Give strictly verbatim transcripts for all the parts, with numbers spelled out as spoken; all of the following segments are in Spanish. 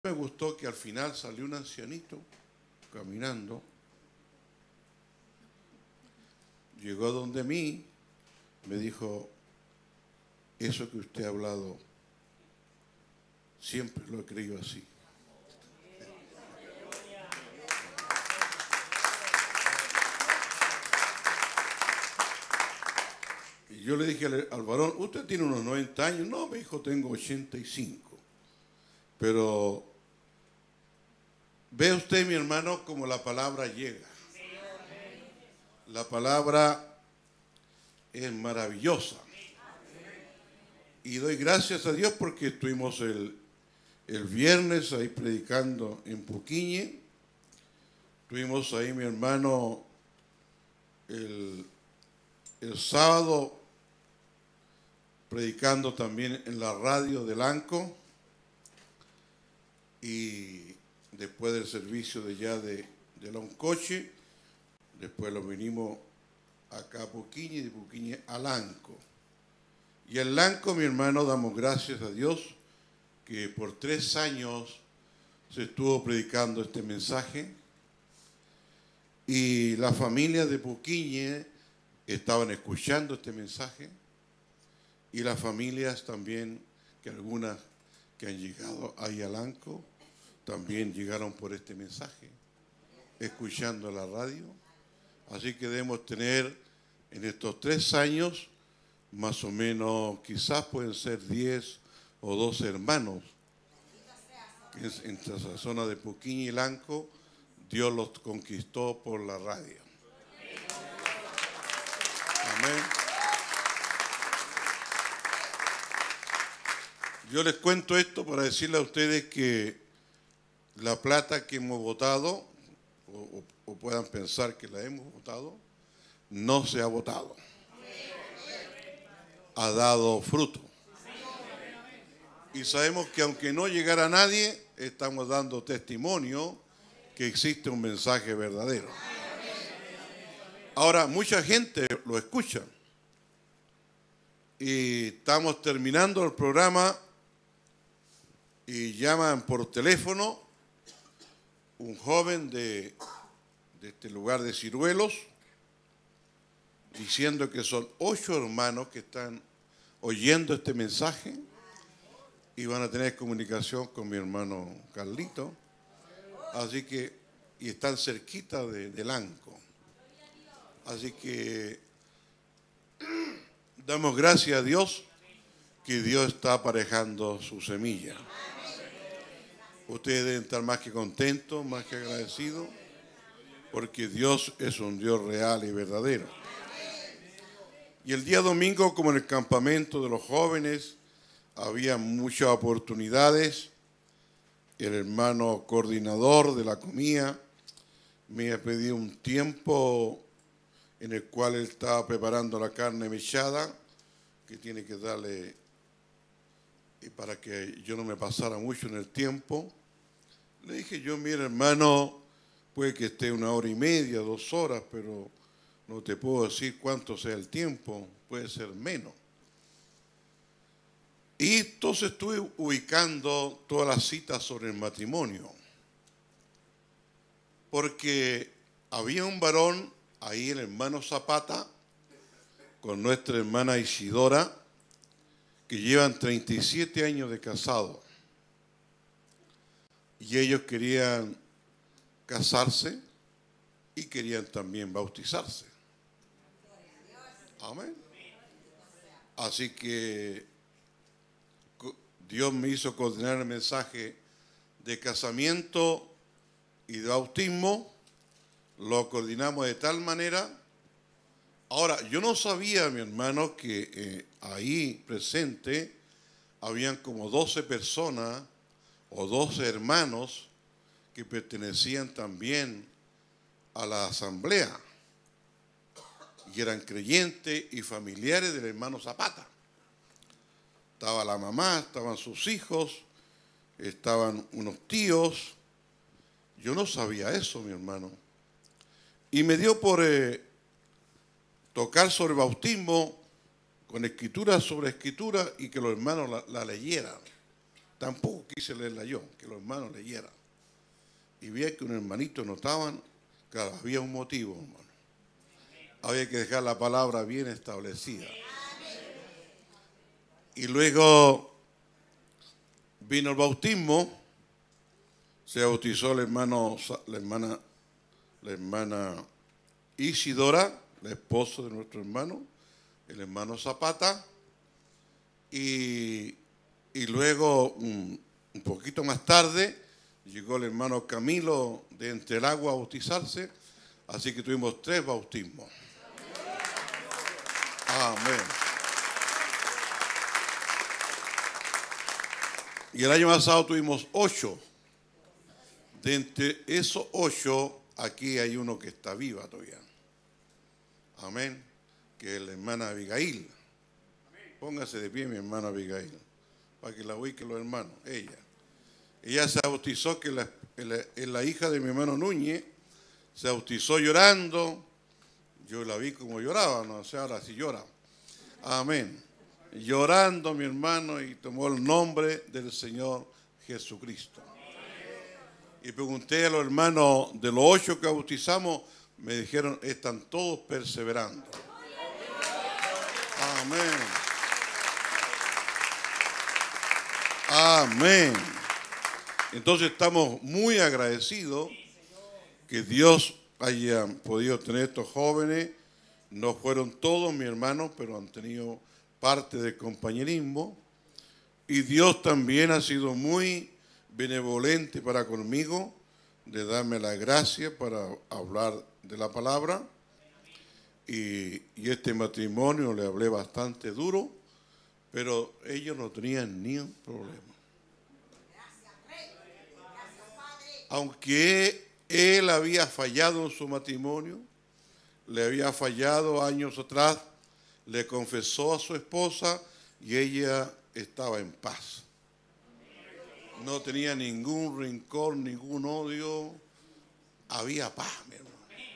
Me gustó que al final salió un ancianito caminando, llegó donde mí, me dijo, eso que usted ha hablado, siempre lo he creído así. Y yo le dije al, al varón, usted tiene unos noventa años. No, me dijo, tengo ochenta y cinco. Pero ve usted, mi hermano, como la palabra llega. La palabra es maravillosa. Y doy gracias a Dios porque estuvimos el, el viernes ahí predicando en Puquiñe. Estuvimos ahí, mi hermano, el, el sábado predicando también en la radio del Anco. Y después del servicio de ya de, de Loncoche, después lo vinimos acá a Puquiñe y de Puquiñe a Lanco. Y en Lanco, mi hermano, damos gracias a Dios que por tres años se estuvo predicando este mensaje y las familias de Puquiñe estaban escuchando este mensaje y las familias también, que algunas que han llegado ahí a Lanco, también llegaron por este mensaje, escuchando la radio. Así que debemos tener en estos tres años, más o menos, quizás pueden ser diez o doce hermanos, que es en esa zona de Puquiñe y Lanco, Dios los conquistó por la radio. Amén. Yo les cuento esto para decirle a ustedes que la plata que hemos votado, o, o puedan pensar que la hemos votado, no se ha votado. Ha dado fruto. Y sabemos que aunque no llegara nadie, estamos dando testimonio que existe un mensaje verdadero. Ahora, mucha gente lo escucha. Y estamos terminando el programa y llaman por teléfono un joven de, de este lugar de Ciruelos, diciendo que son ocho hermanos que están oyendo este mensaje y van a tener comunicación con mi hermano Carlito. Así que, y están cerquita de, de Lanco. Así que damos gracias a Dios que Dios está aparejando su semilla. Ustedes deben estar más que contentos, más que agradecidos, porque Dios es un Dios real y verdadero. Y el día domingo, como en el campamento de los jóvenes, había muchas oportunidades. El hermano coordinador de la comida me ha pedido un tiempo en el cual él estaba preparando la carne mechada, que tiene que darle, y para que yo no me pasara mucho en el tiempo. Le dije yo, mira hermano, puede que esté una hora y media, dos horas, pero no te puedo decir cuánto sea el tiempo, puede ser menos. Y entonces estuve ubicando todas las citas sobre el matrimonio, porque había un varón ahí, el hermano Zapata, con nuestra hermana Isidora, que llevan treinta y siete años de casado. Y ellos querían casarse y querían también bautizarse. Amén. Así que Dios me hizo coordinar el mensaje de casamiento y de bautismo. Lo coordinamos de tal manera. Ahora, yo no sabía, mi hermano, que eh, ahí presente habían como doce personas o doce hermanos que pertenecían también a la asamblea y eran creyentes y familiares del hermano Zapata. Estaba la mamá, estaban sus hijos, estaban unos tíos. Yo no sabía eso, mi hermano. Y me dio por eh, tocar sobre bautismo con escritura sobre escritura y que los hermanos la, la leyeran. tampoco quise leerla yo, que los hermanos leyeran. Y vi que un hermanito notaban, claro, había un motivo, hermano. Había que dejar la palabra bien establecida. Y luego vino el bautismo, se bautizó el hermano, la hermana, la hermana Isidora, la esposa de nuestro hermano, el hermano Zapata, y, y luego un, un poquito más tarde llegó el hermano Camilo de Entre el Agua a bautizarse, así que tuvimos tres bautismos. Amén. Y el año pasado tuvimos ocho. De entre esos ocho, aquí hay uno que está viva todavía. Amén. Que es la hermana Abigail. Póngase de pie, mi hermana Abigail, para que la ubiquen los hermanos. Ella. Ella se bautizó, que la, la, la hija de mi hermano Núñez, se bautizó llorando. Yo la vi como lloraba, no sé, ahora sí llora. Amén. Llorando mi hermano y tomó el nombre del Señor Jesucristo. Y pregunté a los hermanos de los ocho que bautizamos, me dijeron, están todos perseverando. Amén. Amén. Entonces estamos muy agradecidos que Dios haya podido tener estos jóvenes. No fueron todos mis hermanos, pero han tenido parte del compañerismo. Y Dios también ha sido muy benevolente para conmigo, de darme la gracia para hablar de la palabra. Y, y este matrimonio le hablé bastante duro, pero ellos no tenían ni un problema. Aunque él había fallado en su matrimonio, le había fallado años atrás, le confesó a su esposa y ella estaba en paz. No tenía ningún rencor, ningún odio. Había paz, mi hermano.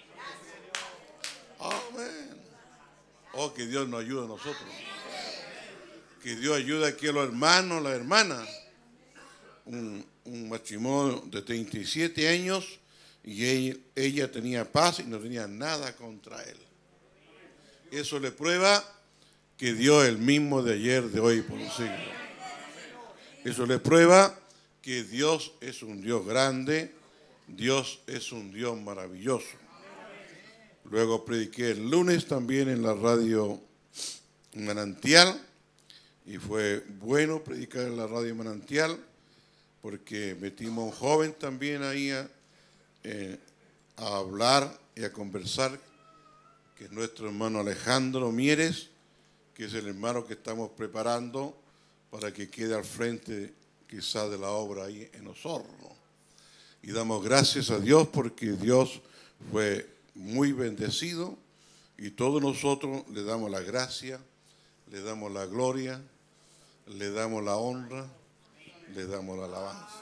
Amén. Oh, que Dios nos ayude a nosotros. Que Dios ayude aquí a los hermanos, las hermanas. Un, un matrimonio de treinta y siete años y ella, ella tenía paz y no tenía nada contra él. Eso le prueba que Dios es el mismo de ayer, de hoy y por los siglos. Eso le prueba que Dios es un Dios grande, Dios es un Dios maravilloso. Luego prediqué el lunes también en la radio Manantial y fue bueno predicar en la radio Manantial porque metimos a un joven también ahí a, eh, a hablar y a conversar, que es nuestro hermano Alejandro Mieres, que es el hermano que estamos preparando para que quede al frente quizás de la obra ahí en Osorno. Y damos gracias a Dios porque Dios fue muy bendecido y todos nosotros le damos la gracia, le damos la gloria, le damos la honra, le damos la alabanza.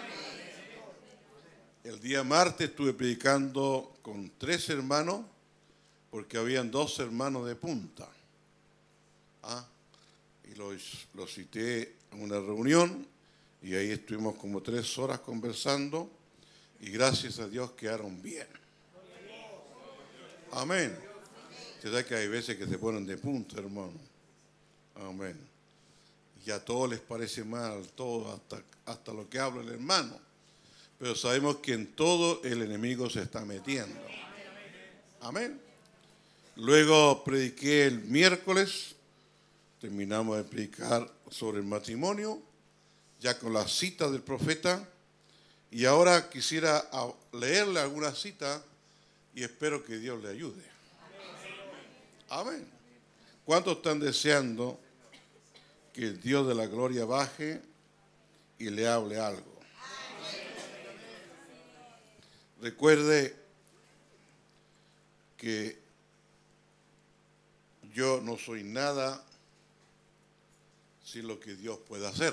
El día martes estuve predicando con tres hermanos porque habían dos hermanos de punta. ¿Ah? Y los, los cité en una reunión y ahí estuvimos como tres horas conversando y gracias a Dios quedaron bien. Amén. Usted sabe que hay veces que se ponen de punta, hermano. Amén. Y a todos les parece mal, todo, hasta, hasta lo que habla el hermano. Pero sabemos que en todo el enemigo se está metiendo. Amén. Luego prediqué el miércoles, terminamos de predicar sobre el matrimonio, ya con la cita del profeta, y ahora quisiera leerle alguna cita y espero que Dios le ayude. Amén. ¿Cuántos están deseando que el Dios de la gloria baje y le hable algo? Recuerde que yo no soy nada sin lo que Dios puede hacer.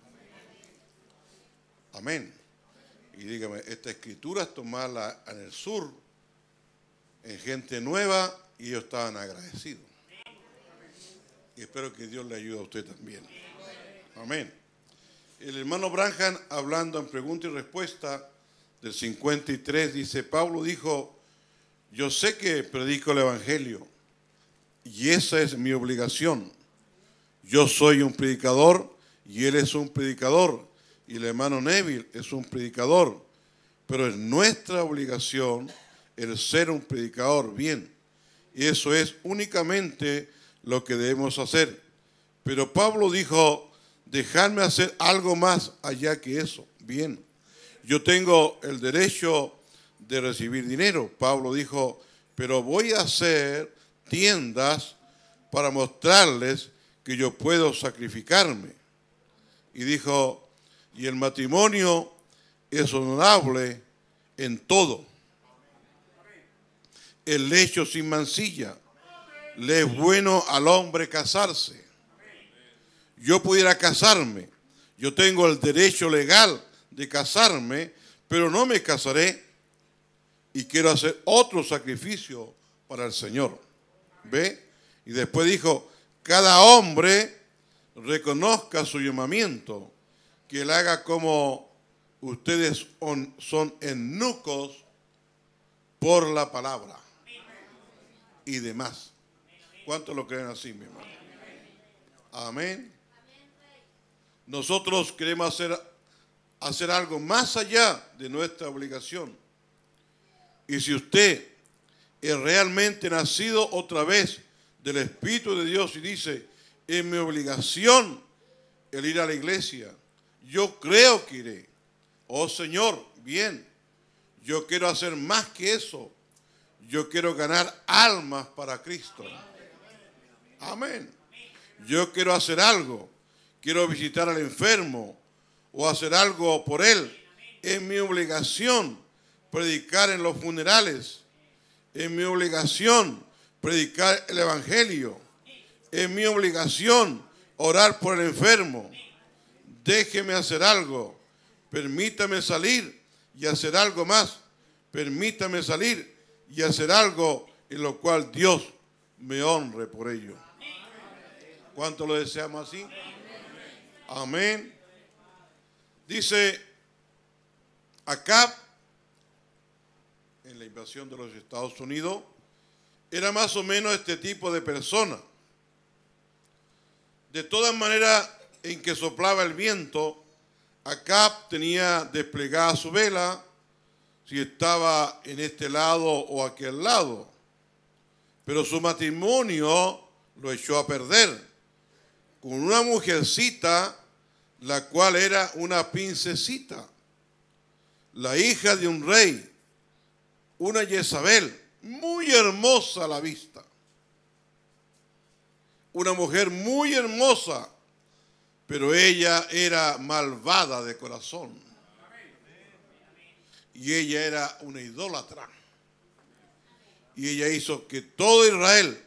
Amén. Y dígame, esta escritura es tomarla en el sur, en gente nueva, y ellos estaban agradecidos. Y espero que Dios le ayude a usted también. Amén. El hermano Branham, hablando en pregunta y respuesta del cincuenta y tres, dice, Pablo dijo, yo sé que predico el evangelio y esa es mi obligación. Yo soy un predicador y él es un predicador y el hermano Neville es un predicador, pero es nuestra obligación el ser un predicador bien. Y eso es únicamente lo que debemos hacer. Pero Pablo dijo, dejadme hacer algo más allá que eso. Bien, yo tengo el derecho de recibir dinero. Pablo dijo, pero voy a hacer tiendas para mostrarles que yo puedo sacrificarme. Y dijo, y el matrimonio es honorable en todo. El lecho sin mancilla. Le es bueno al hombre casarse. Yo pudiera casarme. Yo tengo el derecho legal de casarme, pero no me casaré y quiero hacer otro sacrificio para el Señor. ¿Ve? Y después dijo, cada hombre reconozca su llamamiento, que él haga como ustedes son eunucos por la palabra y demás. ¿Cuántos lo creen así, mi hermano? Amén. Nosotros queremos hacer, hacer algo más allá de nuestra obligación. Y si usted es realmente nacido otra vez del Espíritu de Dios y dice, es mi obligación el ir a la iglesia, yo creo que iré. Oh Señor, bien, yo quiero hacer más que eso. Yo quiero ganar almas para Cristo. Amén. Yo quiero hacer algo. Quiero visitar al enfermo o hacer algo por él. Es mi obligación predicar en los funerales. Es mi obligación predicar el evangelio. Es mi obligación orar por el enfermo. Déjeme hacer algo. Permítame salir y hacer algo más. Permítame salir y hacer algo en lo cual Dios me honre por ello. ¿Cuánto lo deseamos así? Amén. Dice Acab, en la invasión de los Estados Unidos, era más o menos este tipo de persona. De todas maneras, en que soplaba el viento, Acab tenía desplegada su vela, si estaba en este lado o aquel lado. Pero su matrimonio lo echó a perder con una mujercita, la cual era una princesita, la hija de un rey, una Jezabel, muy hermosa a la vista. Una mujer muy hermosa, pero ella era malvada de corazón. Y ella era una idólatra. Y ella hizo que todo Israel,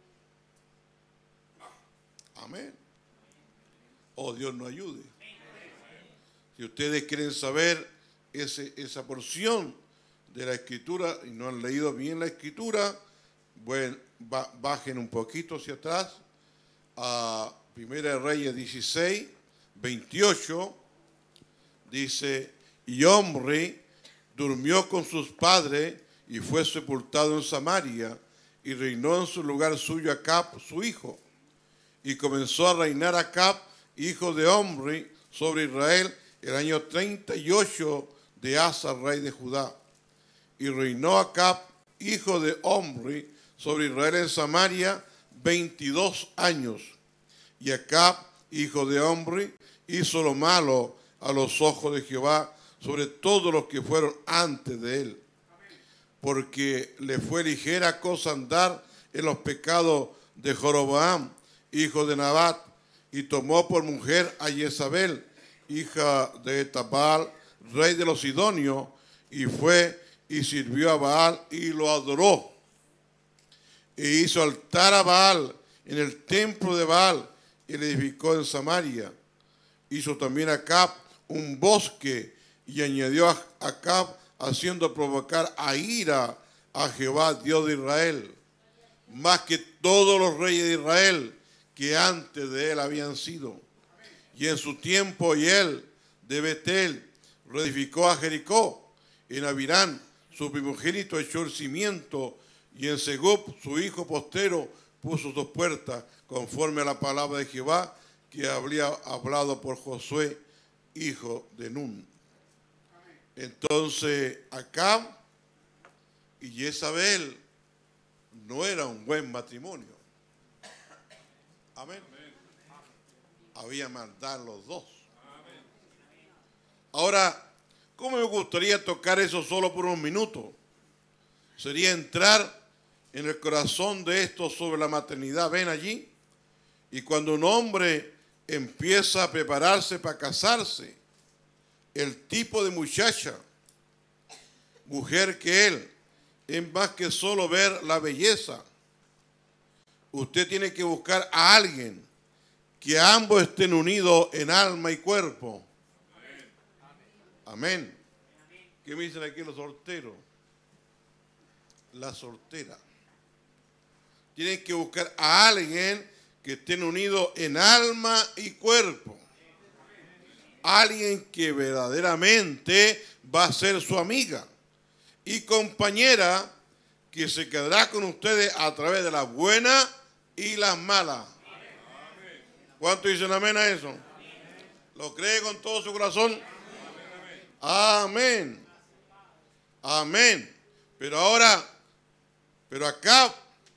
amén, oh Dios nos ayude. Si ustedes quieren saber ese, esa porción de la Escritura y no han leído bien la Escritura, bueno, bajen un poquito hacia atrás a Primera de Reyes dieciséis, veintiocho, dice, y Omri durmió con sus padres y fue sepultado en Samaria y reinó en su lugar suyo Acab, su hijo. Y comenzó a reinar Acab, hijo de Omri, sobre Israel el año treinta y ocho de Asa, rey de Judá. Y reinó Acab, hijo de Omri, sobre Israel en Samaria veintidós años. Y Acab, hijo de Omri, hizo lo malo a los ojos de Jehová sobre todos los que fueron antes de él. Porque le fue ligera cosa andar en los pecados de Jeroboam, hijo de Nabat, y tomó por mujer a Jezabel, hija de Tabal, rey de los Sidonios, y fue y sirvió a Baal y lo adoró. E hizo altar a Baal en el templo de Baal y le edificó en Samaria. Hizo también Acab un bosque y añadió a Acab haciendo provocar a ira a Jehová, Dios de Israel, más que todos los reyes de Israel que antes de él habían sido. Y en su tiempo Hiel de Betel reedificó a Jericó. En Abirán su primogénito echó el cimiento, y en Segub su hijo postero puso sus puertas, conforme a la palabra de Jehová que había hablado por Josué, hijo de Nun. Entonces Acab y Jezabel no era un buen matrimonio. Amén. Había maldad en los dos. Ahora, ¿cómo me gustaría tocar eso solo por un minuto? Sería entrar en el corazón de esto sobre la maternidad. Ven allí. Y cuando un hombre empieza a prepararse para casarse, el tipo de muchacha, mujer que él, es más que solo ver la belleza. Usted tiene que buscar a alguien que ambos estén unidos en alma y cuerpo. Amén. ¿Qué me dicen aquí los solteros? La soltera. Tienen que buscar a alguien que estén unidos en alma y cuerpo. Alguien que verdaderamente va a ser su amiga y compañera, que se quedará con ustedes a través de las buenas y las malas. ¿Cuánto dicen amén a eso? ¿Lo cree con todo su corazón? Amén. Amén. Pero ahora, pero acá,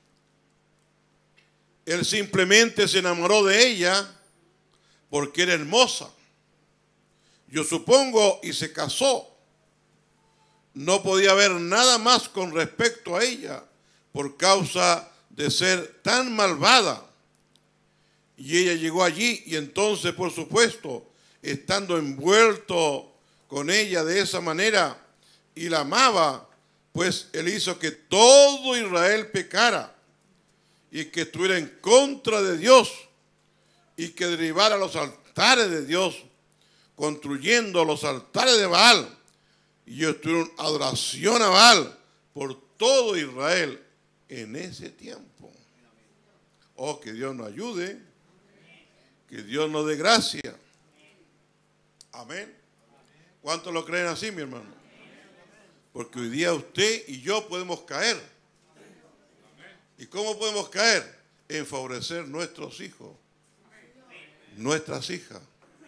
él simplemente se enamoró de ella porque era hermosa. Yo supongo, y se casó. No podía haber nada más con respecto a ella por causa de ser tan malvada. Y ella llegó allí y entonces, por supuesto, estando envuelto con ella de esa manera y la amaba, pues él hizo que todo Israel pecara y que estuviera en contra de Dios y que derribara los altares de Dios, construyendo los altares de Baal. Y ellos tuvieron adoración a Baal por todo Israel en ese tiempo. Oh, que Dios nos ayude, que Dios nos dé gracia. Amén. ¿Cuántos lo creen así, mi hermano? Porque hoy día usted y yo podemos caer. ¿Y cómo podemos caer? En favorecer nuestros hijos, nuestras hijas.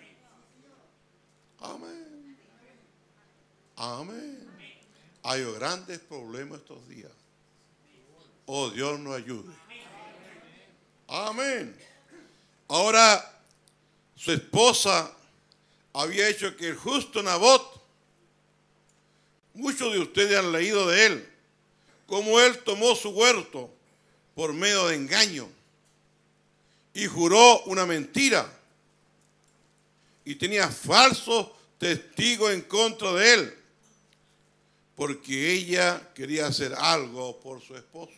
Amén. Amén. Hay grandes problemas estos días. Oh, Dios nos ayude. Amén. Ahora, su esposa había hecho que el justo Nabot, muchos de ustedes han leído de él, cómo él tomó su huerto por medio de engaño y juró una mentira y tenía falsos testigos en contra de él, porque ella quería hacer algo por su esposo.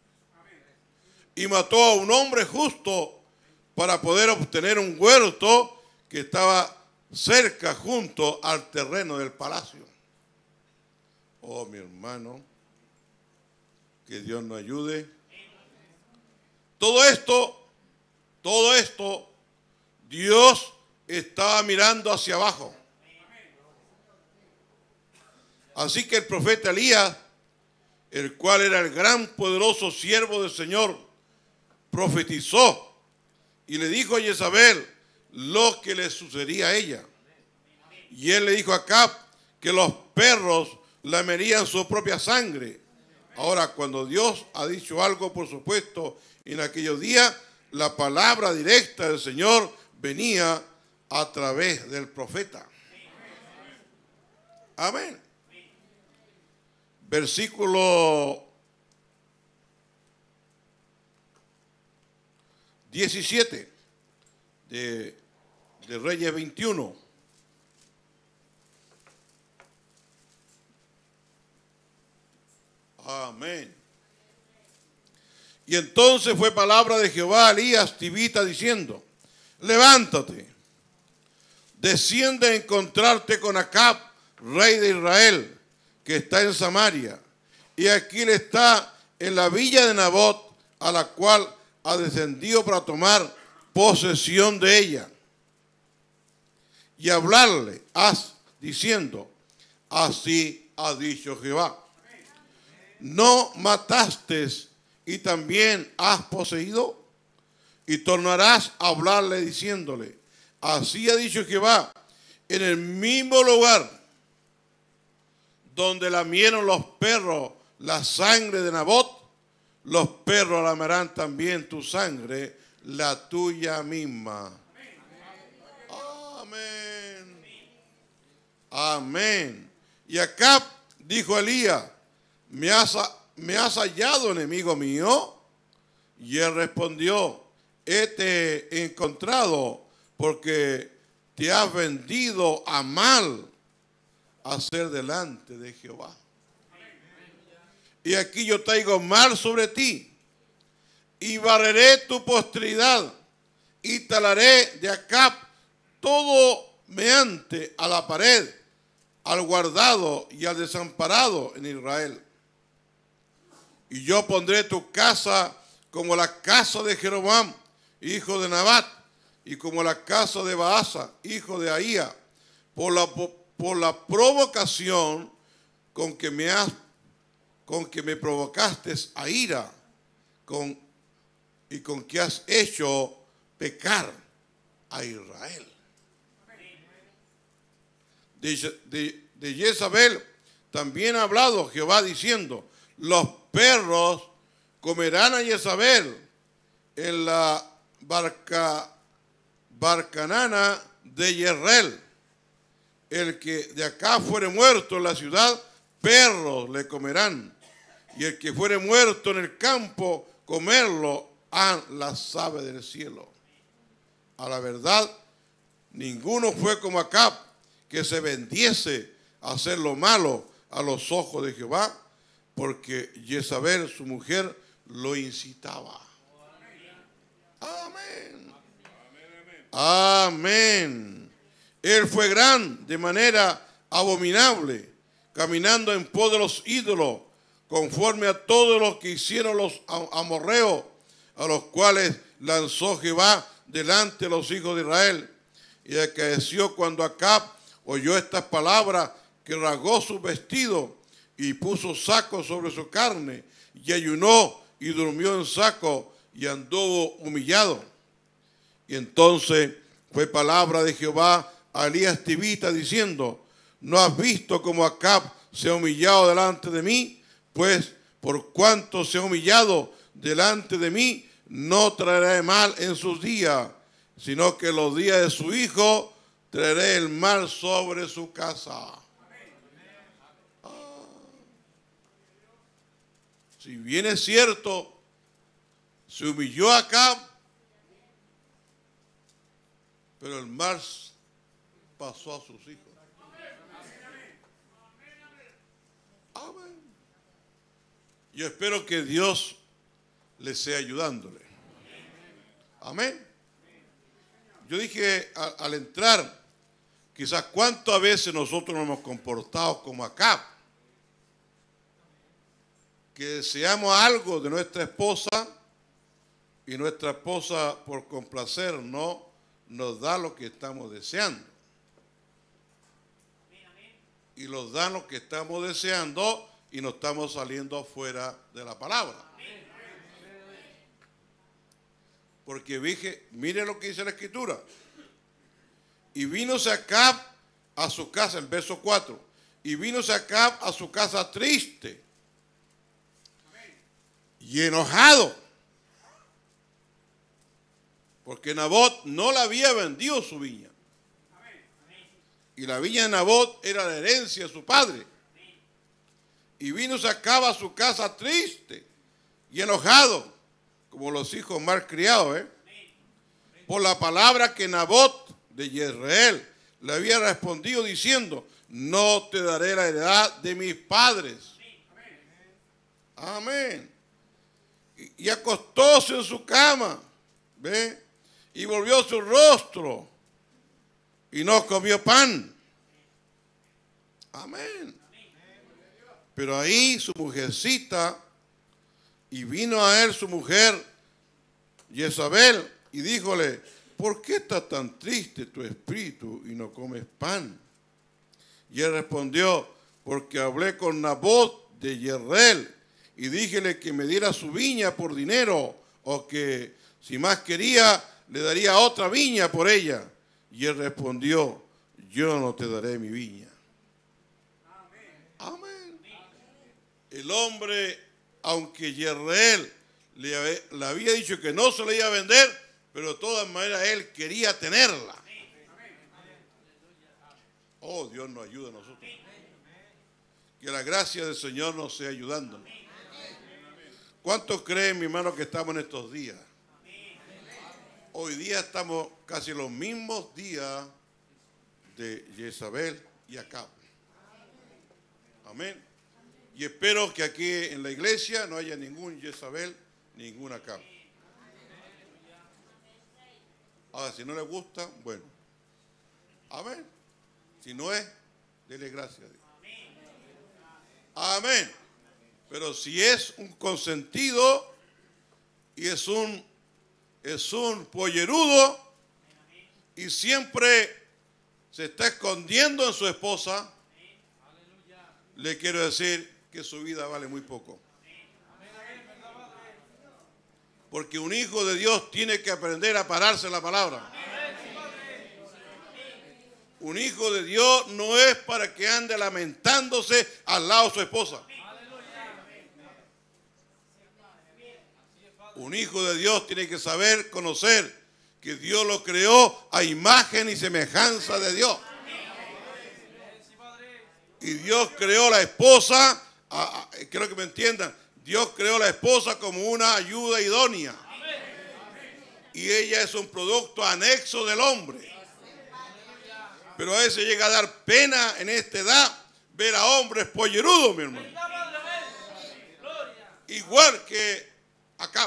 Y mató a un hombre justo para poder obtener un huerto que estaba cerca, junto al terreno del palacio. Oh, mi hermano, que Dios nos ayude. Todo esto, todo esto, Dios estaba mirando hacia abajo. Así que el profeta Elías, el cual era el gran poderoso siervo del Señor, profetizó y le dijo a Jezabel lo que le sucedería a ella. Y él le dijo a Acab que los perros lamerían su propia sangre. Ahora, cuando Dios ha dicho algo, por supuesto, en aquellos días, la palabra directa del Señor venía a través del profeta. Amén. Versículo diecisiete de, de Reyes veintiuno. Amén. Y entonces fue palabra de Jehová a Elías tibita diciendo: levántate, desciende a encontrarte con Acab, rey de Israel, que está en Samaria, y aquí él está en la villa de Nabot, a la cual ha descendido para tomar posesión de ella. y hablarle, haz, diciendo, así ha dicho Jehová. ¿No mataste y también has poseído? Y tornarás a hablarle diciéndole, así ha dicho Jehová, en el mismo lugar donde lamieron los perros la sangre de Nabot, los perros lamerán también tu sangre, la tuya misma. Amén. Amén. Y Acab dijo a Elías, ¿me has, ¿me has hallado, enemigo mío? Y él respondió, hete encontrado porque te has vendido a mal a ser delante de Jehová. Y aquí yo traigo mal sobre ti y barreré tu posteridad y talaré de Acab todo meante a la pared, al guardado y al desamparado en Israel. Y yo pondré tu casa como la casa de Jeroboam, hijo de Nabat, y como la casa de Baasa, hijo de Ahía, por la, por la provocación con que me has, con que me provocaste a ira, con, y con que has hecho pecar a Israel. De, de, de Jezabel también ha hablado Jehová diciendo, los perros comerán a Jezabel en la barca, barcanana de Jezreel. El que de acá fuere muerto en la ciudad, perros le comerán. Y el que fuere muerto en el campo, comerlo han las aves del cielo. A la verdad, ninguno fue como Acab, que se vendiese a hacer lo malo a los ojos de Jehová, porque Jezabel, su mujer, lo incitaba. Amén. Amén. Él fue gran de manera abominable, caminando en pos de los ídolos, conforme a todo lo que hicieron los amorreos, a los cuales lanzó Jehová delante de los hijos de Israel. Y acaeció cuando Acab oyó estas palabras, que rasgó su vestido y puso saco sobre su carne, y ayunó y durmió en saco y anduvo humillado. Y entonces fue palabra de Jehová a Elías tibita diciendo, ¿no has visto cómo Acab se ha humillado delante de mí? Pues por cuanto se ha humillado delante de mí, no traeré mal en sus días, sino que los días de su hijo traeré el mal sobre su casa. Ah. Si bien es cierto, se humilló Acab, pero el mal pasó a sus hijos. Amén. Yo espero que Dios le sea ayudándole. Amén. Yo dije a, al entrar, quizás cuántas veces nosotros nos hemos comportado como Acab, que deseamos algo de nuestra esposa y nuestra esposa por complacernos nos da lo que estamos deseando. Y nos da lo que estamos deseando y nos estamos saliendo fuera de la palabra. Porque dije, mire lo que dice la Escritura. Y vino Acab a su casa, en verso cuatro. Y vino Acab a su casa triste y enojado. Porque Nabot no le había vendido su viña. Y la viña de Nabot era la herencia de su padre. Y vino Acab a su casa triste y enojado, como los hijos mal criados, ¿eh? por la palabra que Nabot de Jezreel le había respondido diciendo, no te daré la heredad de mis padres. Amén. Y, y acostóse en su cama, ¿ve? Y volvió su rostro y no comió pan. Amén. Pero ahí su mujercita, y vino a él su mujer, Jezabel, y díjole, ¿por qué está tan triste tu espíritu y no comes pan? Y él respondió, porque hablé con Nabot de Jezreel y díjele que me diera su viña por dinero, o que si más quería le daría otra viña por ella. Y él respondió, yo no te daré mi viña. Amén. Amén. El hombre, aunque Jezreel le, le había dicho que no se le iba a vender, pero de todas maneras él quería tenerla. Oh, Dios nos ayuda a nosotros. Que la gracia del Señor nos sea ayudándonos. ¿Cuántos creen, mi hermano, que estamos en estos días? Hoy día estamos casi los mismos días de Jezabel y Acab. Amén. Y espero que aquí en la iglesia no haya ningún Jezabel, ningún Acab. Ahora, si no le gusta, bueno. Amén. Si no es, dele gracias a Dios. Amén. Pero si es un consentido y es un, es un pollerudo y siempre se está escondiendo en su esposa, le quiero decir que su vida vale muy poco. Porque un hijo de Dios tiene que aprender a pararse en la palabra. Un hijo de Dios no es para que ande lamentándose al lado de su esposa. Un hijo de Dios tiene que saber, conocer que Dios lo creó a imagen y semejanza de Dios. Y Dios creó la esposa, a, a, creo que me entiendan, Dios creó la esposa como una ayuda idónea. Y ella es un producto anexo del hombre. Pero a veces llega a dar pena en esta edad ver a hombres pollerudos, mi hermano. Igual que acá.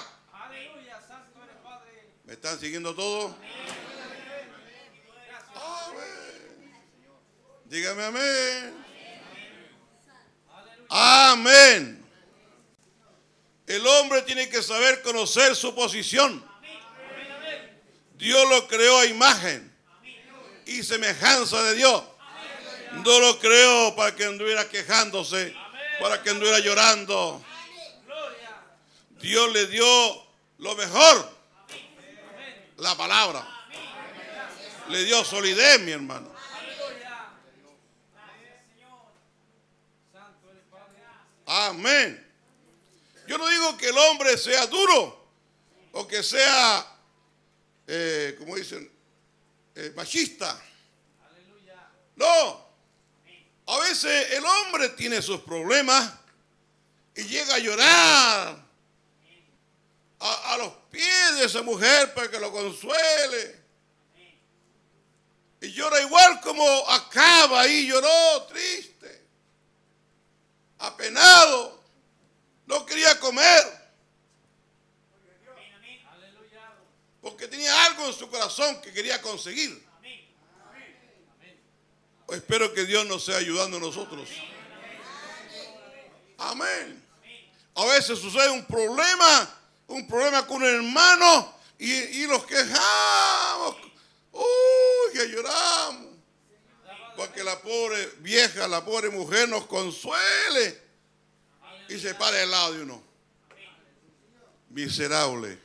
¿Me están siguiendo todos? Amén. Dígame amén. Amén. El hombre tiene que saber conocer su posición. Dios lo creó a imagen y semejanza de Dios. No lo creó para que anduviera quejándose, para que anduviera llorando. Dios le dio lo mejor, la palabra. Le dio solidez, mi hermano. Amén. Yo no digo que el hombre sea duro o que sea, eh, como dicen, eh, machista. No. A veces el hombre tiene sus problemas y llega a llorar a, a los pies de esa mujer para que lo consuele. Y llora igual como acaba ahí, lloró triste, apenado, no quería comer, porque tenía algo en su corazón que quería conseguir. Espero que Dios nos sea ayudando a nosotros. Amén. A veces sucede un problema, un problema con un hermano y, y los quejamos. Uy, que lloramos. Para que la pobre vieja, la pobre mujer nos consuele y se pare al lado de uno. Miserable.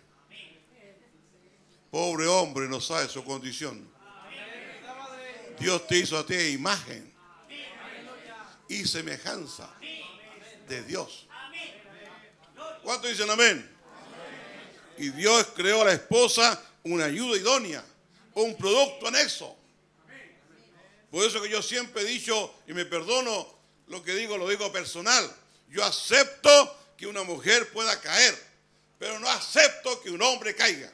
Pobre hombre, no sabe su condición. Dios te hizo a ti imagen y semejanza de Dios. ¿Cuántos dicen amén? Y Dios creó a la esposa una ayuda idónea, un producto anexo. Por eso que yo siempre he dicho, y me perdono lo que digo, lo digo personal. Yo acepto que una mujer pueda caer, pero no acepto que un hombre caiga.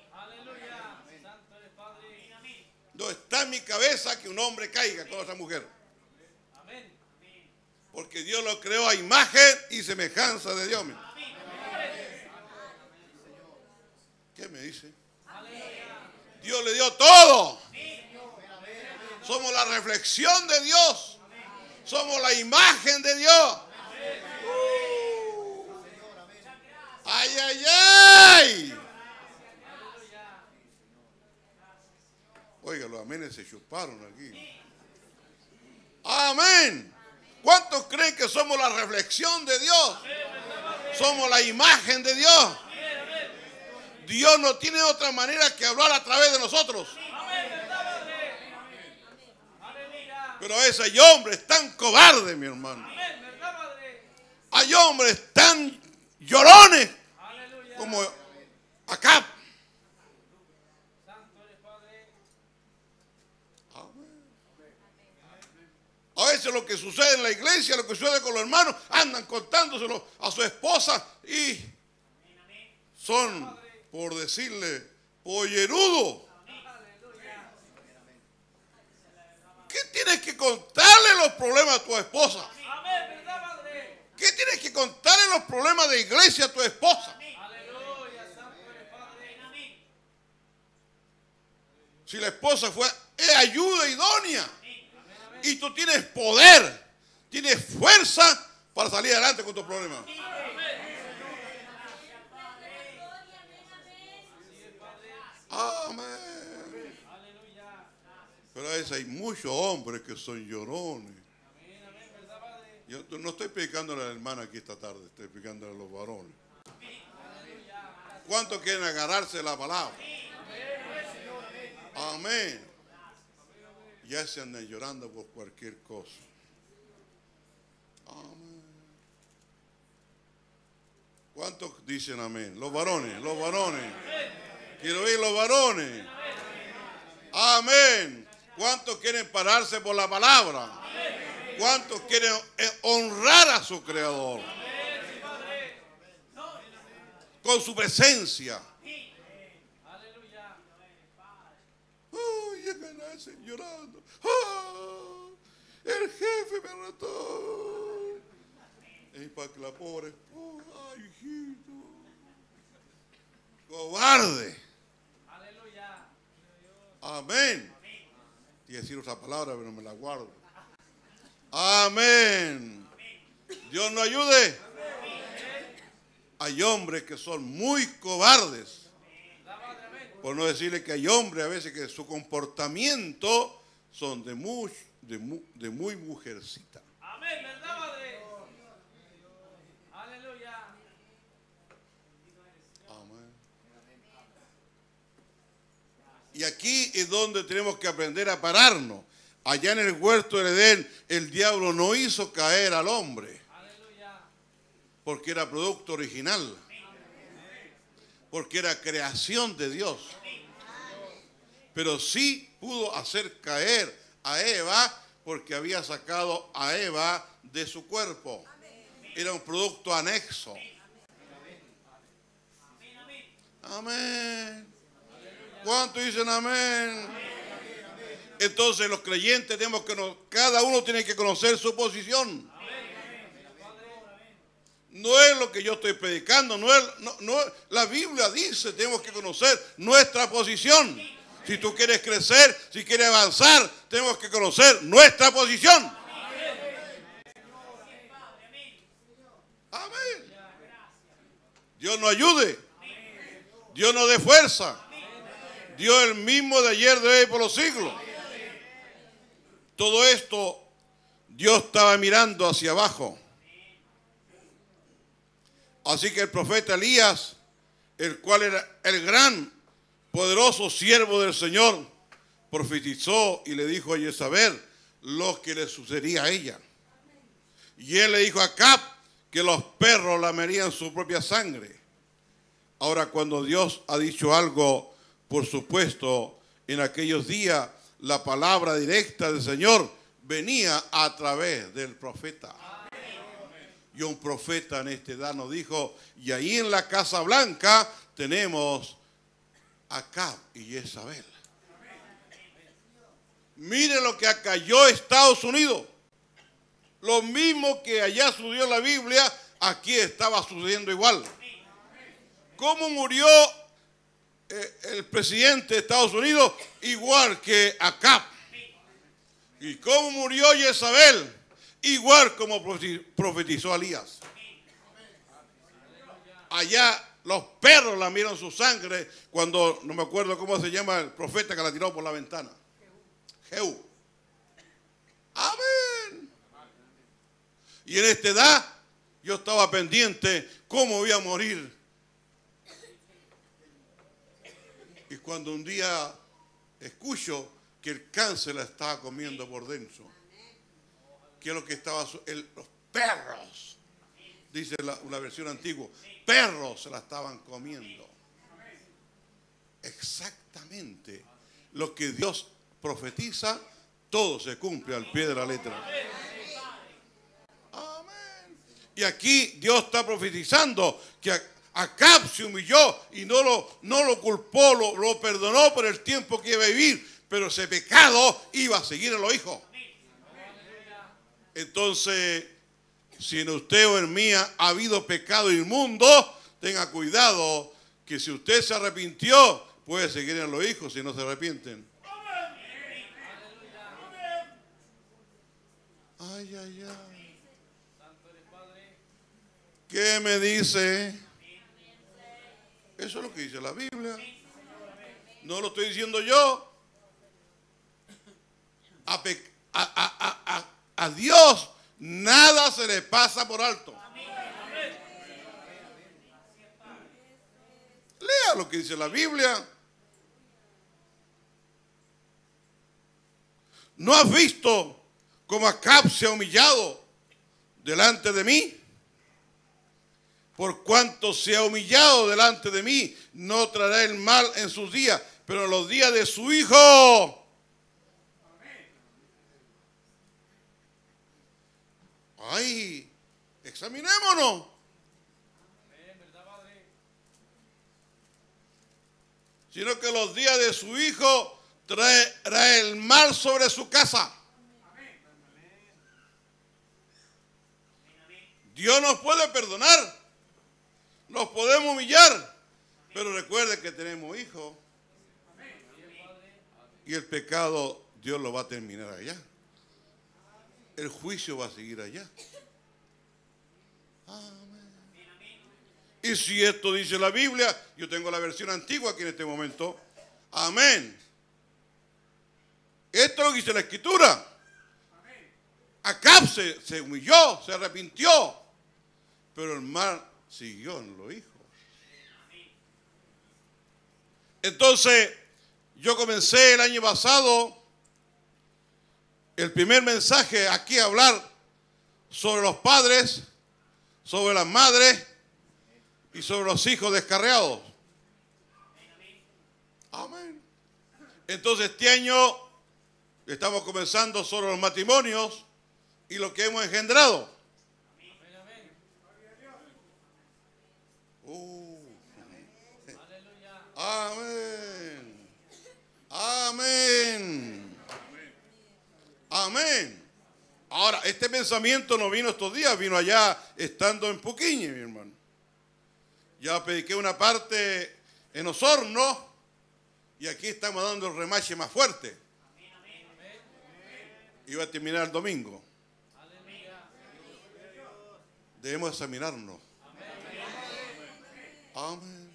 No está en mi cabeza que un hombre caiga con otra mujer. Porque Dios lo creó a imagen y semejanza de Dios. ¿Qué me dice? Dios le dio todo. Somos la reflexión de Dios. Somos la imagen de Dios. Uh. Ay, ay, ay. Oiga, los amenes se chuparon aquí. Amén. ¿Cuántos creen que somos la reflexión de Dios? Somos la imagen de Dios. Dios no tiene otra manera que hablar a través de nosotros. Pero a veces hay hombres tan cobardes, mi hermano. Hay hombres tan llorones como Acab. A veces lo que sucede en la iglesia, lo que sucede con los hermanos, andan contándoselo a su esposa y son, por decirle, pollerudos. ¿Qué tienes que contarle los problemas a tu esposa? ¿Qué tienes que contarle los problemas de iglesia a tu esposa? Si la esposa fue es ayuda idónea y tú tienes poder, tienes fuerza para salir adelante con tus problemas. Amén. Pero a veces hay muchos hombres que son llorones. Yo no estoy predicándole a la hermana aquí esta tarde, estoy predicándole a los varones. ¿Cuántos quieren agarrarse de la palabra? Amén. Ya se andan llorando por cualquier cosa. Amén. ¿Cuántos dicen amén? Los varones, los varones. Quiero oír los varones. Amén. ¿Cuántos quieren pararse por la palabra? ¿Cuántos quieren honrar a su Creador? Con su presencia. Ay, ya ganaste llorando. Ah, el jefe me retó. Es para que la pobre esposa. Ay, hijito. Cobarde. Amén. Y decir otra palabra, pero me la guardo. Amén. Dios nos ayude. Hay hombres que son muy cobardes. Por no decirle que hay hombres a veces que su comportamiento son de muy, de muy, de muy mujercita. Amén, ¿verdad, Padre? Aleluya. Amén. Y aquí es donde tenemos que aprender a pararnos. Allá en el huerto del Edén, el diablo no hizo caer al hombre. Porque era producto original. Porque era creación de Dios. Pero sí pudo hacer caer a Eva porque había sacado a Eva de su cuerpo. Era un producto anexo. Amén. ¿Cuántos dicen amén? Entonces los creyentes tenemos que, nos, cada uno tiene que conocer su posición. No es lo que yo estoy predicando, no es, no, no, la Biblia dice, tenemos que conocer nuestra posición. Si tú quieres crecer, si quieres avanzar, tenemos que conocer nuestra posición. Amén. Dios nos ayude. Dios nos dé fuerza. Dios el mismo de ayer, de hoy y por los siglos. Todo esto, Dios estaba mirando hacia abajo. Así que el profeta Elías, el cual era el gran, poderoso siervo del Señor, profetizó y le dijo a Jezabel lo que le sucedería a ella. Y él le dijo a Acab que los perros lamerían su propia sangre. Ahora, cuando Dios ha dicho algo, por supuesto, en aquellos días, la palabra directa del Señor venía a través del profeta. Y un profeta en esta edad nos dijo, y ahí en la Casa Blanca tenemos a Acab y Jezabel. Miren lo que acalló Estados Unidos. Lo mismo que allá sucedió en la Biblia, aquí estaba sucediendo igual. ¿Cómo murió eh, el presidente de Estados Unidos? Igual que Acab. ¿Y cómo murió Jezabel? Igual como profetizó Elías. Allá los perros lamieron su sangre cuando, no me acuerdo cómo se llama el profeta que la tiró por la ventana. Jehú. Amén. Y en esta edad yo estaba pendiente cómo iba a morir. Y cuando un día escucho que el cáncer la estaba comiendo por dentro, que es lo que estaba, el, los perros, dice la, una versión antigua, perros se la estaban comiendo. Exactamente lo que Dios profetiza, todo se cumple al pie de la letra. Amén. Y aquí Dios está profetizando que Acab se humilló y no lo, no lo culpó, lo, lo perdonó por el tiempo que iba a vivir, pero ese pecado iba a seguir en los hijos. Entonces, si en usted o en mí ha habido pecado inmundo, tenga cuidado que si usted se arrepintió, puede seguir en los hijos si no se arrepienten. Ay, ay, ay. ¿Qué me dice? Eso es lo que dice la Biblia. No lo estoy diciendo yo. A, a, a, a, a Dios nada se le pasa por alto. Lea lo que dice la Biblia. ¿No has visto cómo Acab se ha humillado delante de mí? Por cuanto se ha humillado delante de mí, no traerá el mal en sus días, pero en los días de su hijo. Ay, examinémonos. Sino que los días de su hijo traerá el mal sobre su casa. Dios nos puede perdonar. Nos podemos humillar, pero recuerde que tenemos hijos y el pecado Dios lo va a terminar allá. El juicio va a seguir allá. Amén. Y si esto dice la Biblia, yo tengo la versión antigua aquí en este momento. Amén. Esto es lo que dice la Escritura. Acab se, se humilló, se arrepintió, pero el mal siguió en los hijos. Entonces, yo comencé el año pasado el primer mensaje aquí a hablar sobre los padres, sobre las madres y sobre los hijos descarriados. Amén. Entonces, este año estamos comenzando sobre los matrimonios y lo que hemos engendrado. Uh. Amén. Amén. Amén. Ahora, este pensamiento no vino estos días, vino allá estando en Puquiñe, mi hermano. Ya prediqué una parte en Osorno y aquí estamos dando el remache más fuerte. Iba a terminar el domingo. Debemos examinarnos. Amén.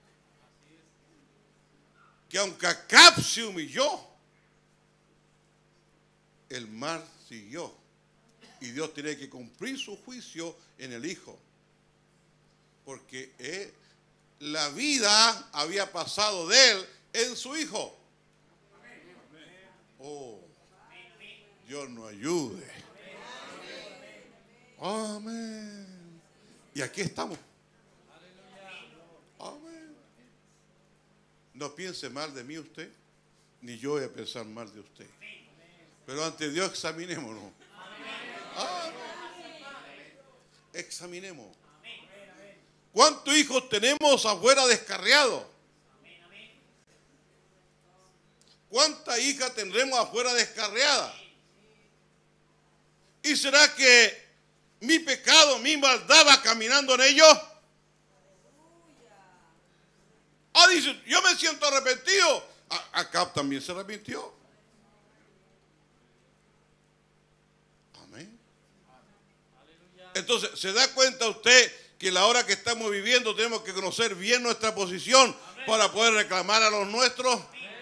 Que aunque Acab se humilló, el mal siguió. Y Dios tiene que cumplir su juicio en el hijo. Porque eh, la vida había pasado de él en su hijo. Oh, Dios nos ayude. Amén. Y aquí estamos. Amén. No piense mal de mí usted, ni yo voy a pensar mal de usted. Pero ante Dios examinémonos. Amén. Examinemos. ¿Cuántos hijos tenemos afuera descarriados? ¿Cuántas hijas tendremos afuera descarriadas? ¿Y será que mi pecado, mi maldad va caminando en ellos? Ah, dice, yo me siento arrepentido. Acab también se arrepintió. Amén. Entonces, ¿se da cuenta usted que la hora que estamos viviendo tenemos que conocer bien nuestra posición para poder reclamar a los nuestros.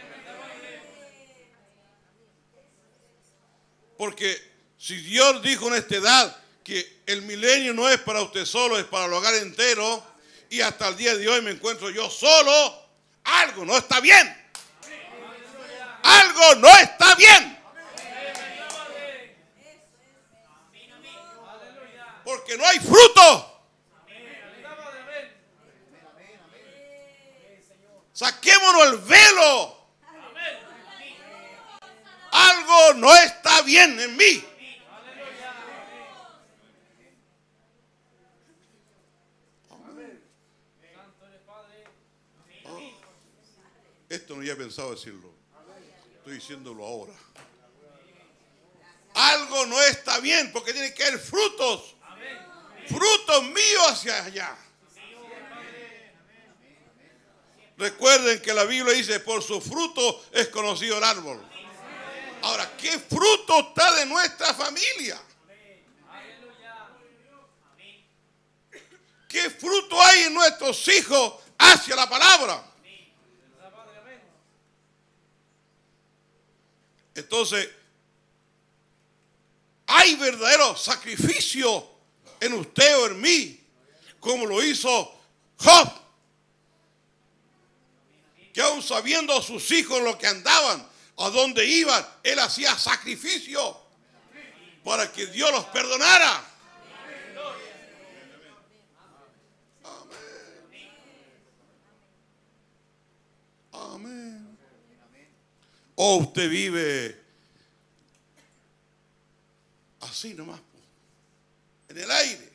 Porque si Dios dijo en esta edad que el milenio no es para usted solo, es para el hogar entero, y hasta el día de hoy me encuentro yo solo, algo no está bien. Algo no está bien. Porque no hay fruto. Saquémonos el velo. Algo no está bien en mí. Oh, esto no había pensado decirlo. Estoy diciéndolo ahora. Algo no está bien porque tiene que haber frutos. Frutos míos hacia allá. Recuerden que la Biblia dice, por su fruto es conocido el árbol. Ahora, ¿qué fruto está de nuestra familia? ¿Qué fruto hay en nuestros hijos hacia la palabra? Entonces, hay verdadero sacrificio en usted o en mí, como lo hizo Job, que aún sabiendo sus hijos lo que andaban, a dónde iban, él hacía sacrificio para que Dios los perdonara. Amén. Amén. O usted vive así nomás, en el aire.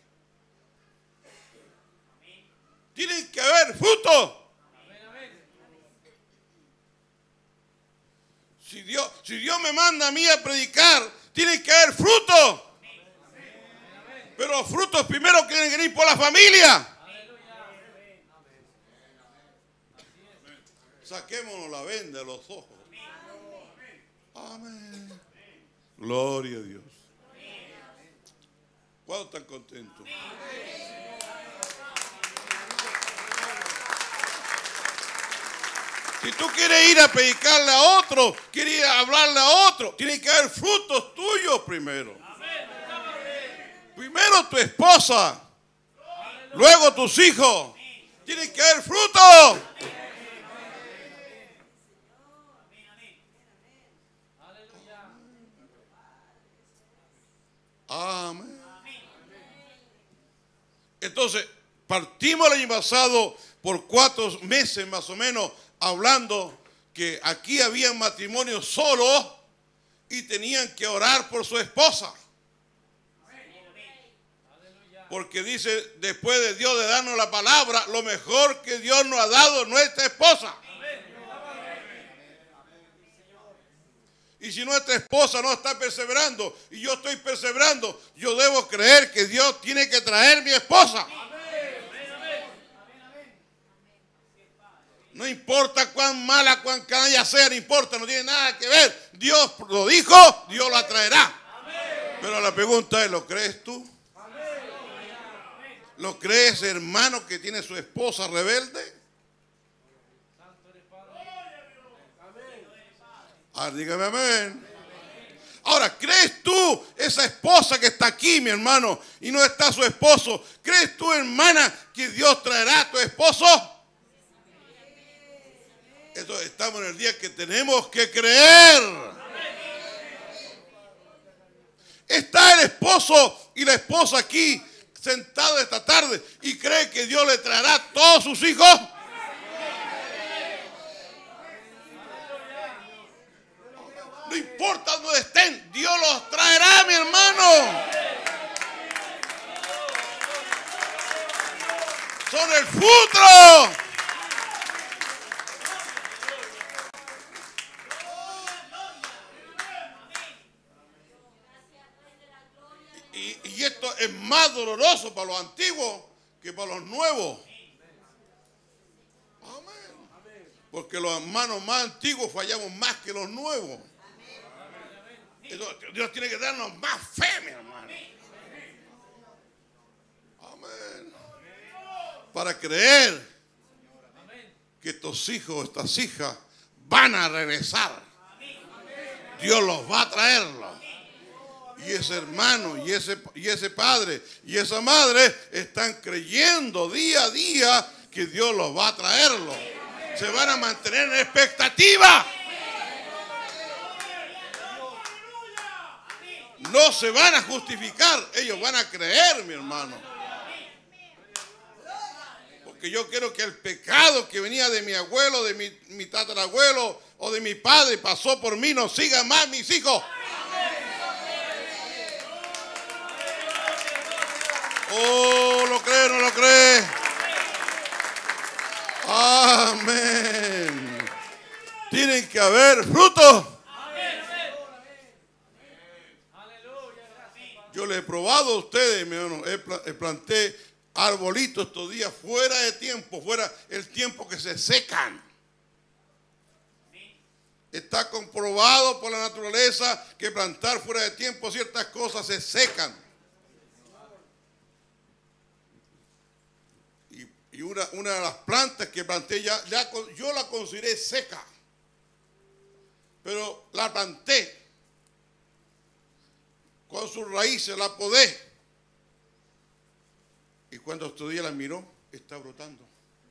Tiene que haber fruto. Si Dios, si Dios me manda a mí a predicar, tiene que haber fruto. Pero los frutos primero tienen que venir por la familia. Saquémonos la venda de los ojos. Amén. Gloria a Dios. ¿Cuántos están contentos? Si tú quieres ir a predicarle a otro, quieres ir a hablarle a otro, tiene que haber frutos tuyos primero. Primero tu esposa, luego tus hijos. Tiene que haber frutos. Amén. Entonces, partimos el año pasado por cuatro meses más o menos hablando que aquí había matrimonios solos y tenían que orar por su esposa. Porque dice, después de Dios de darnos la palabra, lo mejor que Dios nos ha dado es nuestra esposa. Y si nuestra esposa no está perseverando y yo estoy perseverando, yo debo creer que Dios tiene que traer mi esposa. No importa cuán mala, cuán canalla sea, no importa, no tiene nada que ver. Dios lo dijo, Dios la traerá. Pero la pregunta es, ¿lo crees tú? ¿Lo crees, hermano, que tiene su esposa rebelde? Ah, dígame amén. Ahora, ¿crees tú, esa esposa que está aquí, mi hermano, y no está su esposo? ¿Crees tú, hermana, que Dios traerá a tu esposo? Entonces, estamos en el día que tenemos que creer. Está el esposo y la esposa aquí sentado esta tarde y cree que Dios le traerá a todos sus hijos. No importa dónde estén, Dios los traerá, mi hermano. Son el futuro. Y, y esto es más doloroso para los antiguos que para los nuevos. Amén. Porque los hermanos más antiguos fallamos más que los nuevos. Dios tiene que darnos más fe, mi hermano. Amén. para creer que estos hijos, estas hijas van a regresar. Dios los va a traerlos. Y ese hermano, y ese, y ese padre, y esa madre están creyendo día a día que Dios los va a traerlos. Se van a mantener en expectativa. No se van a justificar, ellos van a creer, mi hermano. Porque yo quiero que el pecado que venía de mi abuelo, de mi, mi tatarabuelo o de mi padre pasó por mí, no siga más mis hijos. Oh, ¿lo cree o no lo cree? Amén. Tienen que haber frutos. Yo le he probado a ustedes, mi hermano, he planté arbolitos estos días fuera de tiempo, fuera el tiempo que se secan. Está comprobado por la naturaleza que plantar fuera de tiempo ciertas cosas se secan. Y, y una, una de las plantas que planté ya, ya yo la consideré seca, pero la planté. Con sus raíces la podé. Y cuando estos días la miró, está brotando.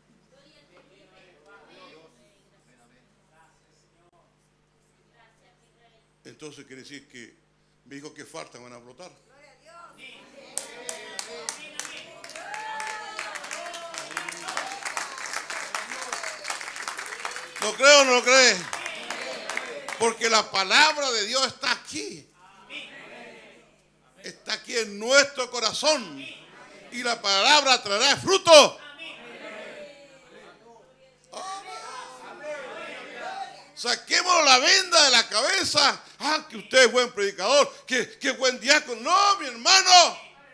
Entonces quiere decir que me dijo que faltan, van a brotar. ¿Lo cree o no lo cree? Porque la palabra de Dios está aquí. Está aquí en nuestro corazón. Y la palabra traerá fruto. Saquemos la venda de la cabeza. Ah, que usted es buen predicador, que, que buen diácono. No, mi hermano.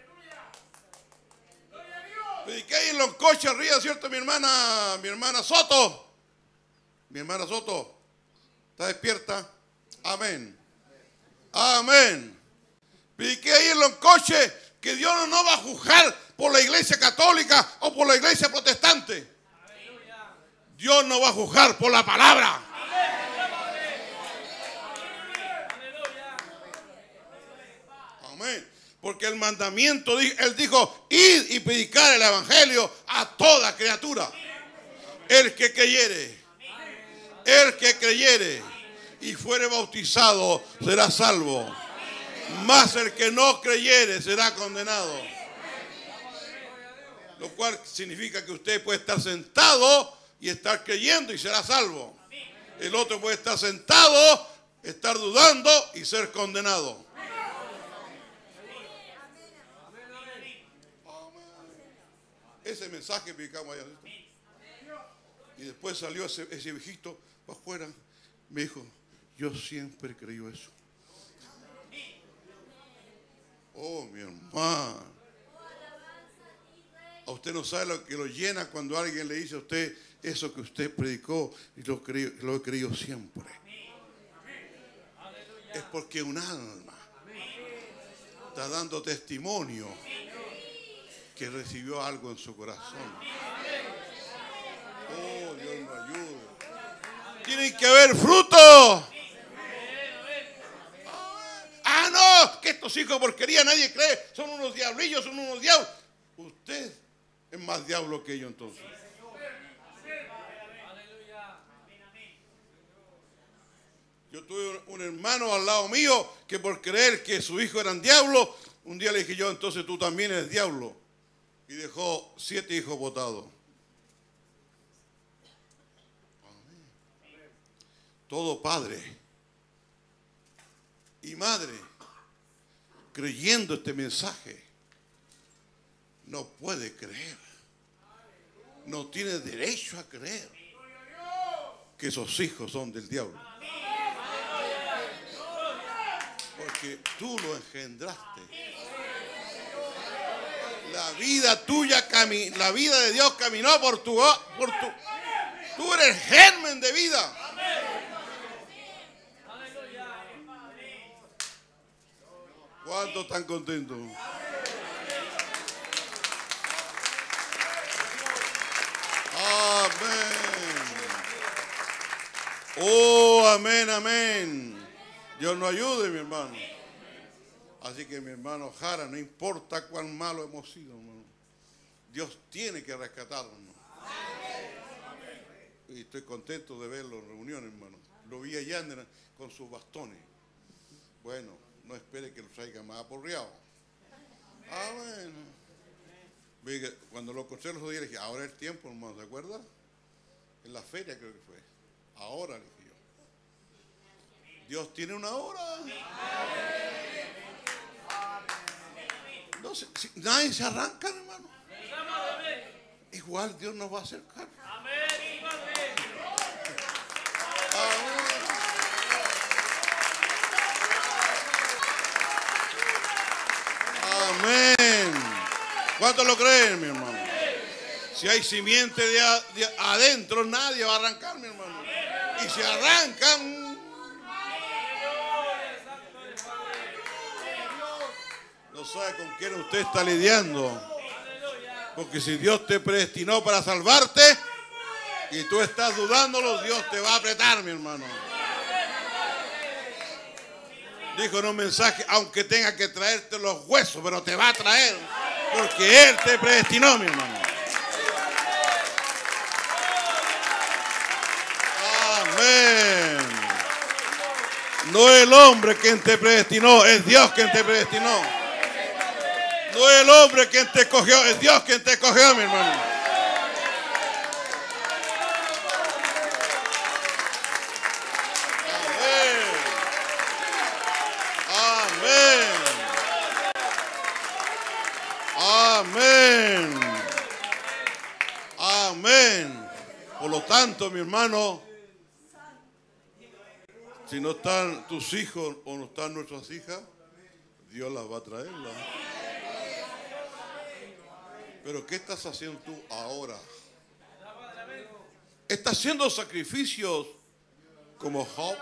Prediqué ahí en Loncoche arriba, ¿cierto? Mi hermana, mi hermana Soto. Mi hermana Soto. ¿Está despierta? Amén. Amén. Prediqué ahí en Loncoche que Dios no nos va a juzgar por la iglesia católica o por la iglesia protestante. Dios nos va a juzgar por la palabra. Amén. Porque el mandamiento, Él dijo, id y predicar el evangelio a toda criatura. El que creyere, el que creyere y fuere bautizado será salvo. Mas el que no creyere será condenado. Lo cual significa que usted puede estar sentado y estar creyendo y será salvo. El otro puede estar sentado, estar dudando y ser condenado. Ese mensaje predicamos allá. Y después salió ese, ese viejito para afuera. Me dijo, yo siempre creí eso. Oh, mi hermano. A usted no sabe lo que lo llena cuando alguien le dice a usted eso que usted predicó y lo, creyó, lo he creído siempre. Es porque un alma está dando testimonio que recibió algo en su corazón. Oh, Dios me ayude. Tienen que haber frutos. Ah, no, que estos hijos de porquería nadie cree, son unos diablillos, son unos diablos. Usted es más diablo que ellos entonces. Yo tuve un hermano al lado mío que por creer que su hijo era un diablo, un día le dije yo, entonces tú también eres diablo. Y dejó siete hijos botados. Todo padre y madre creyendo este mensaje no puede creer, no tiene derecho a creer que esos hijos son del diablo, porque tú lo engendraste. La vida tuya, la vida de Dios caminó por tu, por tu, tú eres el germen de vida. ¿Cuántos están contentos? amén, amén. Dios nos ayude, mi hermano. Así que mi hermano Jara, no importa cuán malo hemos sido, hermano, Dios tiene que rescatarnos, hermano. Y estoy contento de verlo en reuniones, hermano. Lo vi allá con sus bastones. Bueno, no espere que lo traiga más aporreado. Ah, bueno. Cuando lo encontré los días, le dije, ahora es el tiempo, hermano, ¿se acuerda? En la feria creo que fue. Ahora, le dije yo. Dios tiene una hora. No sé, si nadie se arranca, hermano. Igual Dios nos va a acercar. Amén. ¿Cuántos lo creen, mi hermano? Si hay simiente de, a, de adentro, nadie va a arrancar, mi hermano. Y si arrancan, no sabe con quién usted está lidiando. Porque si Dios te predestinó para salvarte y tú estás dudándolo, Dios te va a apretar, mi hermano. Dijo en un mensaje, aunque tenga que traerte los huesos, pero te va a traer, porque Él te predestinó, mi hermano. Amén. No es el hombre quien te predestinó, es Dios quien te predestinó. No es el hombre quien te escogió, es Dios quien te escogió, mi hermano. Amén. Amén. Por lo tanto, mi hermano, si no están tus hijos o no están nuestras hijas, Dios las va a traer. Pero ¿qué estás haciendo tú ahora? ¿Estás haciendo sacrificios como Job?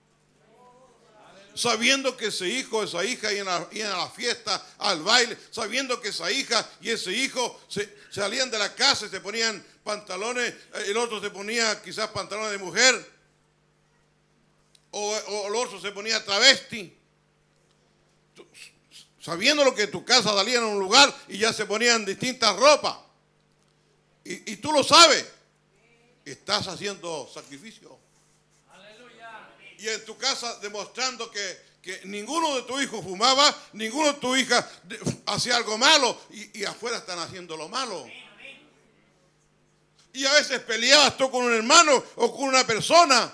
Sabiendo que ese hijo, esa hija iban a, iban a la fiesta, al baile, sabiendo que esa hija y ese hijo se, salían de la casa y se ponían pantalones, el otro se ponía quizás pantalones de mujer, o, o el otro se ponía travesti, sabiendo lo que tu casa salía en un lugar y ya se ponían distintas ropas, y, y tú lo sabes, estás haciendo sacrificio. Y en tu casa demostrando que, que ninguno de tus hijos fumaba, ninguno de tus hijas hacía algo malo y, y afuera están haciendo lo malo. Y a veces peleabas tú con un hermano o con una persona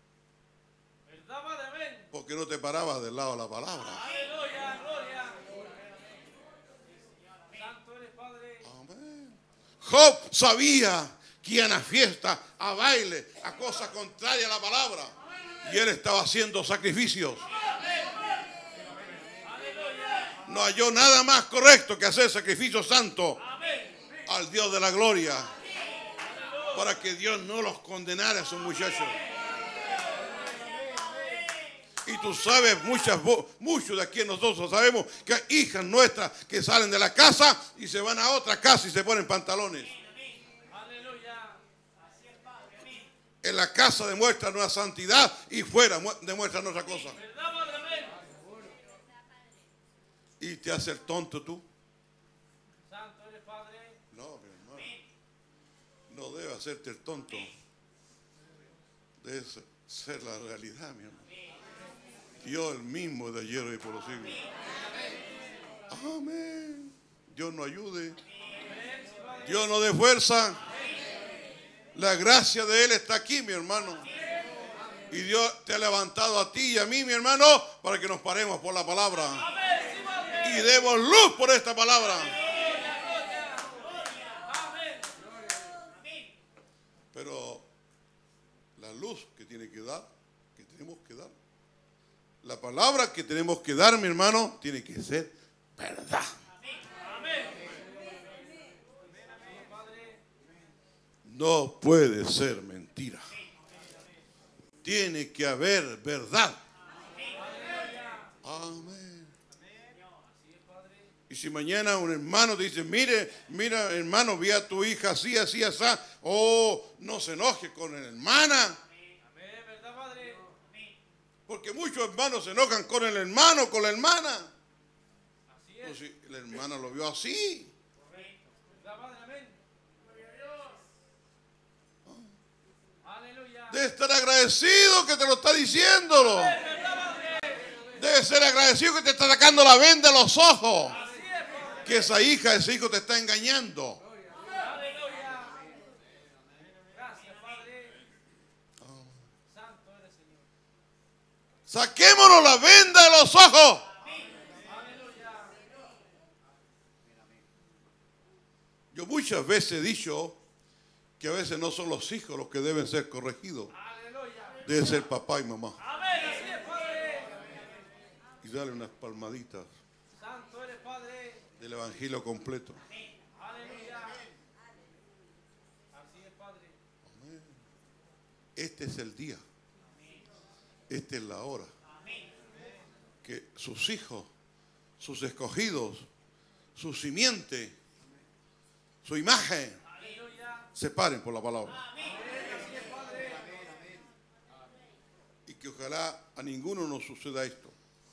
porque no te parabas del lado de la palabra. Amén. Job sabía que iban a fiesta, a baile, a cosas contrarias a la palabra. Y él estaba haciendo sacrificios. No halló nada más correcto que hacer sacrificio santo al Dios de la gloria, para que Dios no los condenara a esos muchachos. Y tú sabes, muchas, muchos de aquí nosotros sabemos que hay hijas nuestras que salen de la casa y se van a otra casa y se ponen pantalones. En la casa demuestran nuestra santidad y fuera demuestran otra cosa. Y te hace el tonto tú. No, mi hermano. No debe hacerte el tonto. Debe ser la realidad, mi hermano. Dios el mismo de ayer y por los siglos. Amén. Dios nos ayude. Dios nos dé fuerza. La gracia de Él está aquí, mi hermano. Y Dios te ha levantado a ti y a mí, mi hermano, para que nos paremos por la palabra. Y demos luz por esta palabra. Pero la luz que tiene que dar, que tenemos que dar, la palabra que tenemos que dar, mi hermano, tiene que ser verdad. No puede ser mentira. Tiene que haber verdad. Amén. Y si mañana un hermano te dice, mire, mira hermano, vi a tu hija así, así, así. Oh, no se enoje con la hermana. Porque muchos hermanos se enojan con el hermano, con la hermana. Así es. O si la hermana lo vio así. Correcto. ¿Verdad, Padre? Amén. Aleluya. Debe estar agradecido que te lo está diciéndolo. ¿Verdad, Padre? Debe ser agradecido que te está sacando la venda de los ojos. Así es, Padre. Que esa hija, ese hijo te está engañando. Aleluya. Gracias, Padre. Santo eres, Señor. Saquémonos la venda de los ojos. Aleluya. Yo muchas veces he dicho que a veces no son los hijos los que deben ser corregidos. Aleluya. Debe ser papá y mamá. Amén. Así es, Padre. Y darle unas palmaditas Santo eres, Padre. del evangelio completo. Aleluya. Así es, Padre. Este es el día. Esta es la hora. Que sus hijos, sus escogidos, su simiente, su imagen, Aleluya. se paren por la palabra. Así es, Padre. Y que ojalá a ninguno nos suceda esto.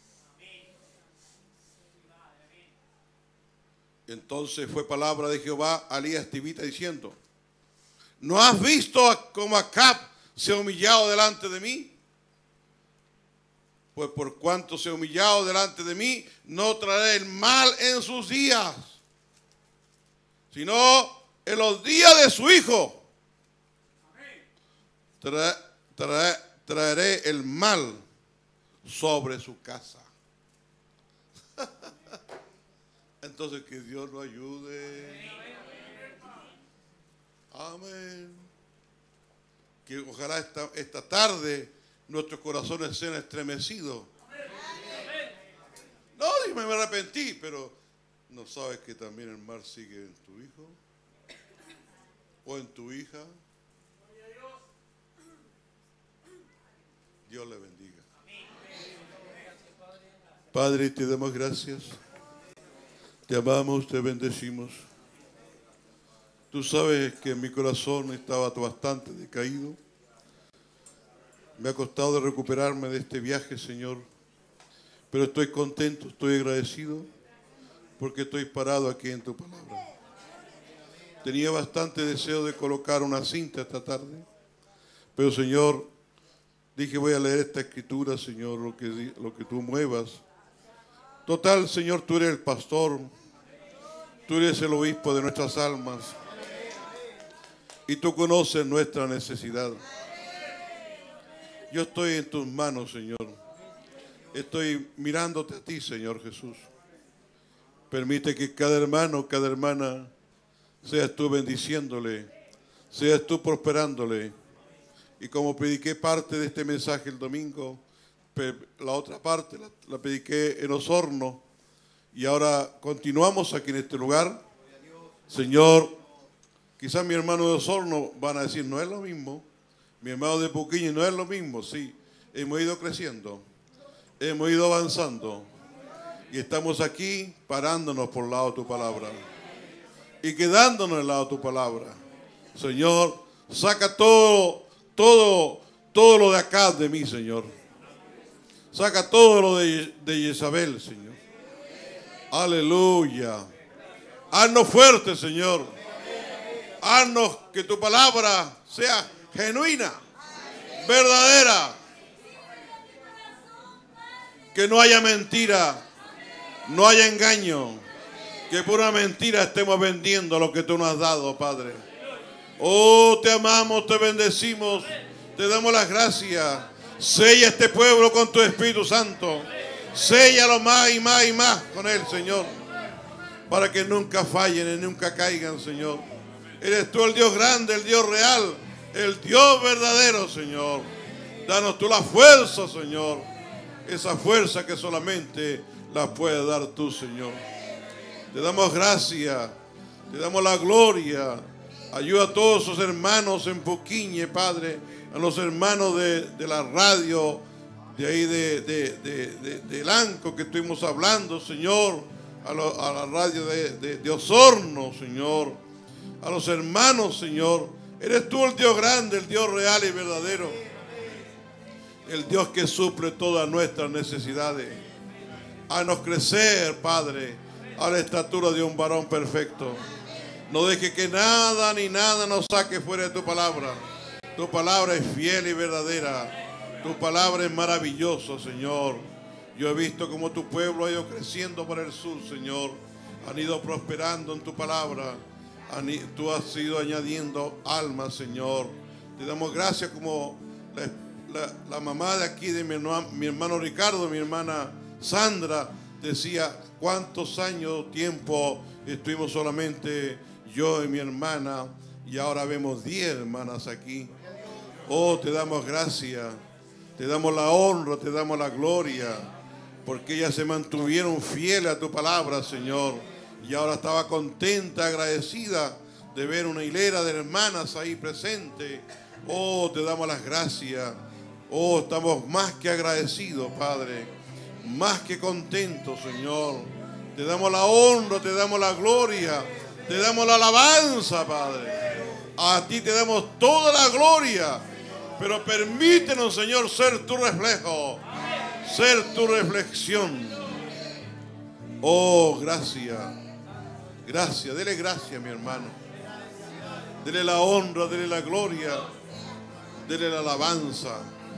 Entonces fue palabra de Jehová a Elías Tibita diciendo: ¿no has visto cómo Acab se ha humillado delante de mí? Pues por cuanto se ha humillado delante de mí, no traeré el mal en sus días, sino en los días de su hijo tra tra traeré el mal sobre su casa. Entonces que Dios nos ayude. Amén. Que ojalá esta, esta tarde nuestros corazones sean estremecidos. No, dime, me arrepentí, pero ¿no sabes que también el mal sigue en tu hijo? ¿O en tu hija? Dios le bendiga. Padre, te damos gracias. Te amamos, te bendecimos. Tú sabes que mi corazón estaba bastante decaído. Me ha costado recuperarme de este viaje, Señor. Pero estoy contento, estoy agradecido porque estoy parado aquí en tu palabra. Tenía bastante deseo de colocar una cinta esta tarde. Pero, Señor, dije voy a leer esta escritura, Señor, lo que, lo que tú muevas. Total, Señor, tú eres el pastor. Tú eres el obispo de nuestras almas. Y tú conoces nuestra necesidad. Yo estoy en tus manos, Señor. Estoy mirándote a ti, Señor Jesús. Permite que cada hermano, cada hermana, seas tú bendiciéndole, seas tú prosperándole. Y como prediqué parte de este mensaje el domingo, la otra parte la, la prediqué en Osorno. Y ahora continuamos aquí en este lugar. Señor, quizás mi hermano de Osorno van a decir, no es lo mismo. Mi hermano de Puquiño, no es lo mismo. Sí, hemos ido creciendo. Hemos ido avanzando. Y estamos aquí parándonos por el lado de tu palabra. Y quedándonos al lado de tu palabra. Señor, saca todo, todo, todo lo de acá de mí, Señor. Saca todo lo de, de Jezabel, Señor. Aleluya. Haznos fuertes, Señor. Haznos que tu palabra sea genuina, verdadera. Que no haya mentira, no haya engaño. Que por una mentira estemos vendiendo lo que tú nos has dado, Padre. Oh, te amamos, te bendecimos, te damos las gracias. Sella este pueblo con tu Espíritu Santo. Séllalo más y más y más con él, Señor. Para que nunca fallen y nunca caigan, Señor. Eres tú el Dios grande, el Dios real, el Dios verdadero, Señor. Danos tú la fuerza, Señor. Esa fuerza que solamente la puedes dar tú, Señor. Te damos gracias, te damos la gloria. Ayuda a todos esos hermanos en Puquiñe, Padre. A los hermanos de, de la radio, de ahí de, de, de, de, de Lanco que estuvimos hablando, Señor. A, lo, a la radio de, de, de Osorno, Señor. A los hermanos, Señor. Eres tú el Dios grande, el Dios real y verdadero. el Dios que suple todas nuestras necesidades. Haznos crecer, Padre, a la estatura de un varón perfecto. No deje que nada ni nada nos saque fuera de tu palabra. Tu palabra es fiel y verdadera. Tu palabra es maravillosa, Señor. Yo he visto cómo tu pueblo ha ido creciendo por el sur, Señor. Han ido prosperando en tu palabra. Han, tú has ido añadiendo almas, Señor. Te damos gracias como la, la, la mamá de aquí, de mi hermano, mi hermano Ricardo, mi hermana Sandra, decía cuántos años, tiempo estuvimos solamente yo y mi hermana, y ahora vemos diez hermanas aquí. Oh, te damos gracias, te damos la honra, te damos la gloria, porque ellas se mantuvieron fieles a tu palabra, Señor. Y ahora estaba contenta, agradecida de ver una hilera de hermanas ahí presente. Oh, te damos las gracias. Oh, estamos más que agradecidos, Padre. Más que contentos, Señor. Te damos la honra, te damos la gloria, te damos la alabanza, Padre. A ti te damos toda la gloria. Pero permítenos, Señor, ser tu reflejo, ser tu reflexión. Oh, gracias. Gracias, dele gracias, mi hermano. Dele la honra, dele la gloria, dele la alabanza.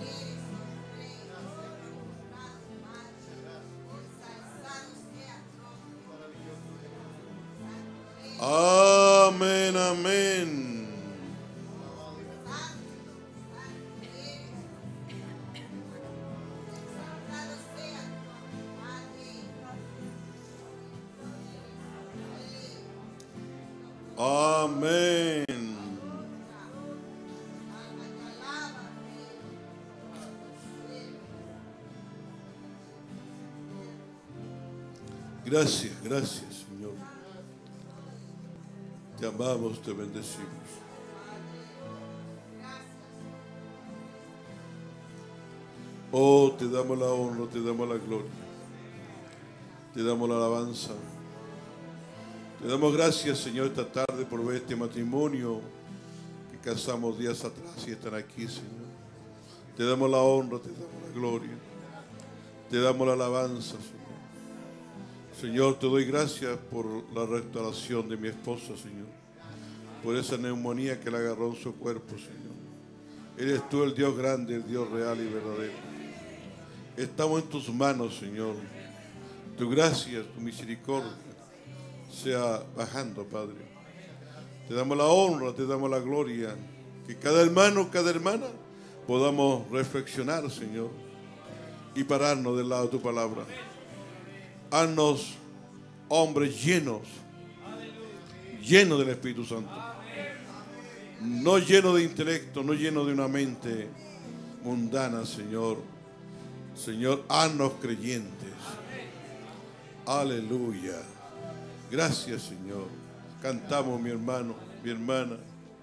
Amén, amén. Amén. Gracias, gracias, Señor. Te amamos, te bendecimos. Oh, te damos la honra, te damos la gloria, te damos la alabanza. Te damos gracias, Señor, esta tarde por ver este matrimonio que casamos días atrás y están aquí, Señor. Te damos la honra, te damos la gloria, te damos la alabanza, Señor. Señor, te doy gracias por la restauración de mi esposa, Señor, por esa neumonía que le agarró en su cuerpo, Señor. Eres tú el Dios grande, el Dios real y verdadero. Estamos en tus manos, Señor. Tu gracia, tu misericordia sea bajando, Padre. Te damos la honra, te damos la gloria. Que cada hermano, cada hermana podamos reflexionar, Señor, y pararnos del lado de tu palabra. Haznos hombres llenos, llenos del Espíritu Santo. No llenos de intelecto, no llenos de una mente mundana, Señor. Señor, haznos creyentes. Aleluya. Gracias, Señor. Cantamos, mi hermano, mi hermana.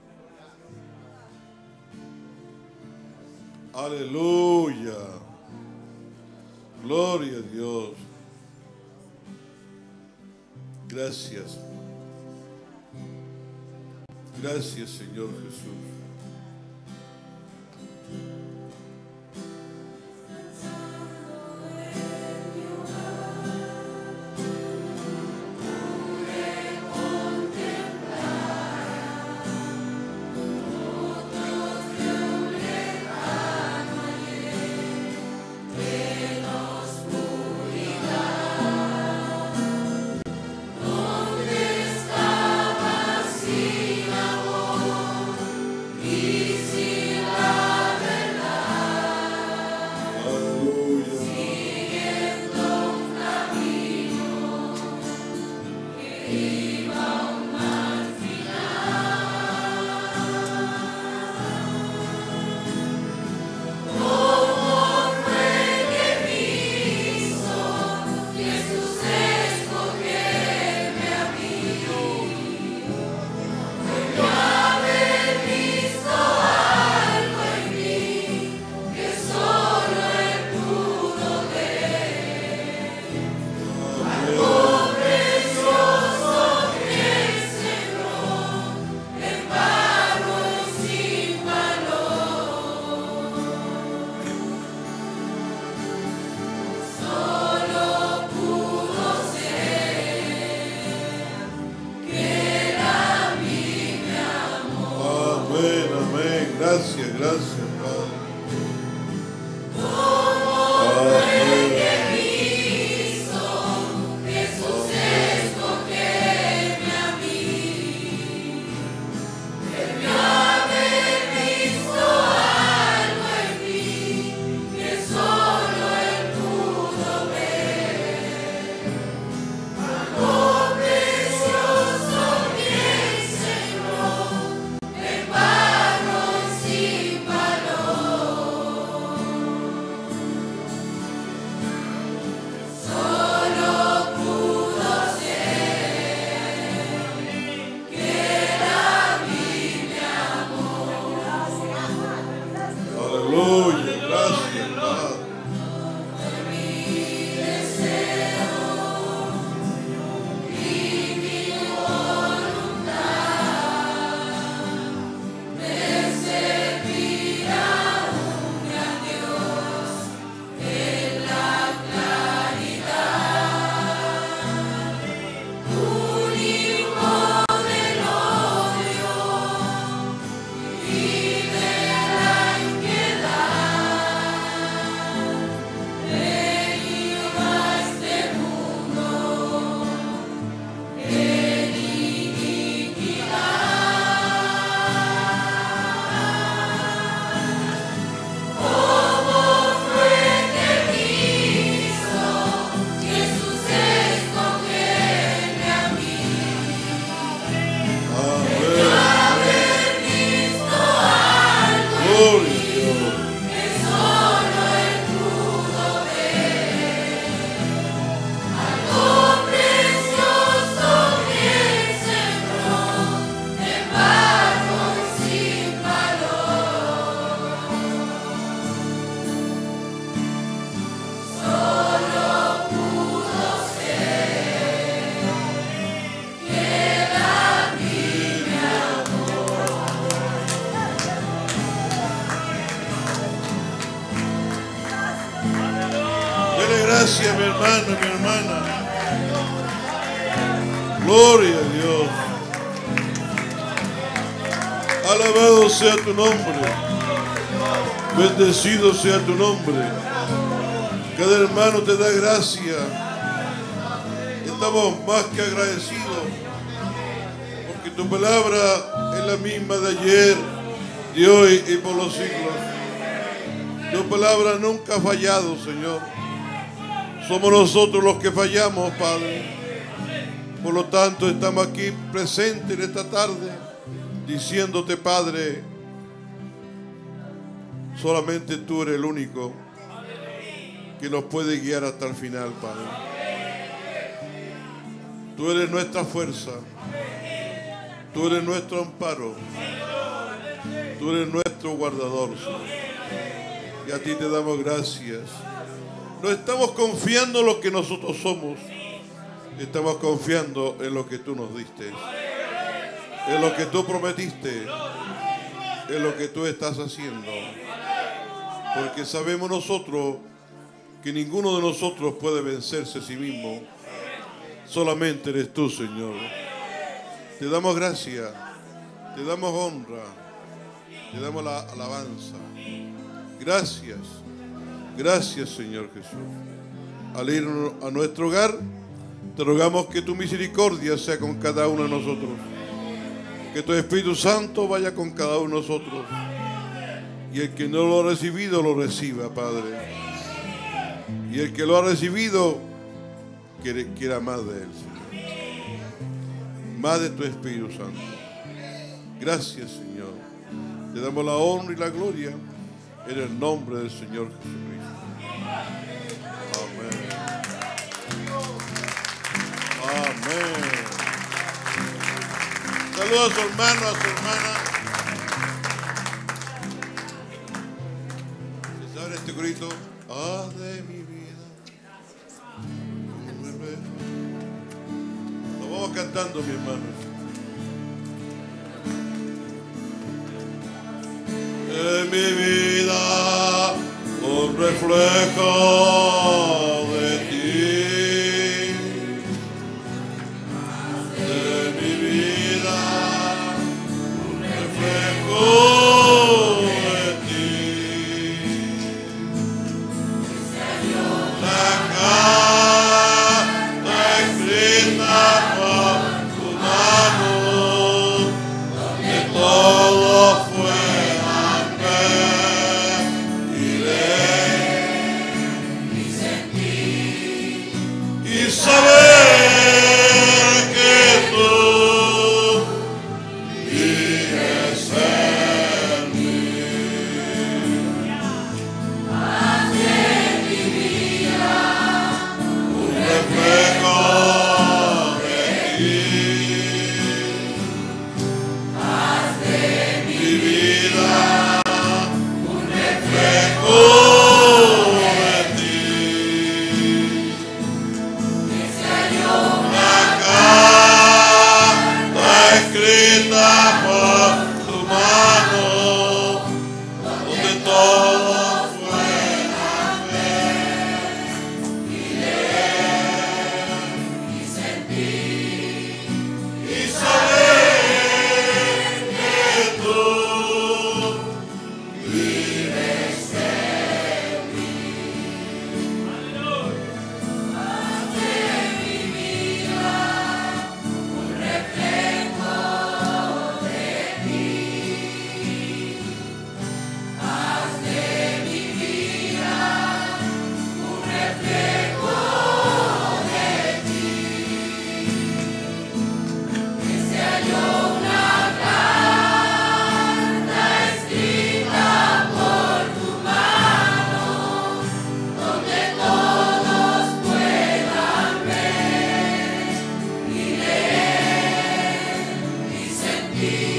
Aleluya. Gloria a Dios. Gracias. Gracias, Señor Jesús. ¿Dónde estabas sin amor? gracias, gracias, Padre. Amén. Aleluya, gracias, Padre. Gracias, mi hermano, mi hermana. Gloria a Dios. Alabado sea tu nombre. Bendecido sea tu nombre. Cada hermano te da gracia. Estamos más que agradecidos porque tu palabra es la misma de ayer, de hoy y por los siglos. Tu palabra nunca ha fallado, Señor. Somos nosotros los que fallamos, Padre. Por lo tanto, estamos aquí presentes en esta tarde, diciéndote, Padre, solamente tú eres el único que nos puede guiar hasta el final, Padre. Tú eres nuestra fuerza. Tú eres nuestro amparo. Tú eres nuestro guardador, Señor. Y a ti te damos gracias. No estamos confiando en lo que nosotros somos. Estamos confiando en lo que tú nos diste. En lo que tú prometiste. En lo que tú estás haciendo. Porque sabemos nosotros que ninguno de nosotros puede vencerse a sí mismo. Solamente eres tú, Señor. Te damos gracias. Te damos honra. Te damos la alabanza. Gracias. Gracias, Señor Jesús. Al ir a nuestro hogar, te rogamos que tu misericordia sea con cada uno de nosotros. Que tu Espíritu Santo vaya con cada uno de nosotros. Y el que no lo ha recibido, lo reciba, Padre. Y el que lo ha recibido, quiere, quiera más de él, Señor. Más de tu Espíritu Santo. Gracias, Señor. Te damos la honra y la gloria en el nombre del Señor Jesucristo. Amén. Amén. Saludos a su hermano, a su hermana. ¿Se sabe este grito? Ah, de mi vida. Lo vamos cantando, mi hermano. En mi vida un reflejo de ti. En mi vida un reflejo ti.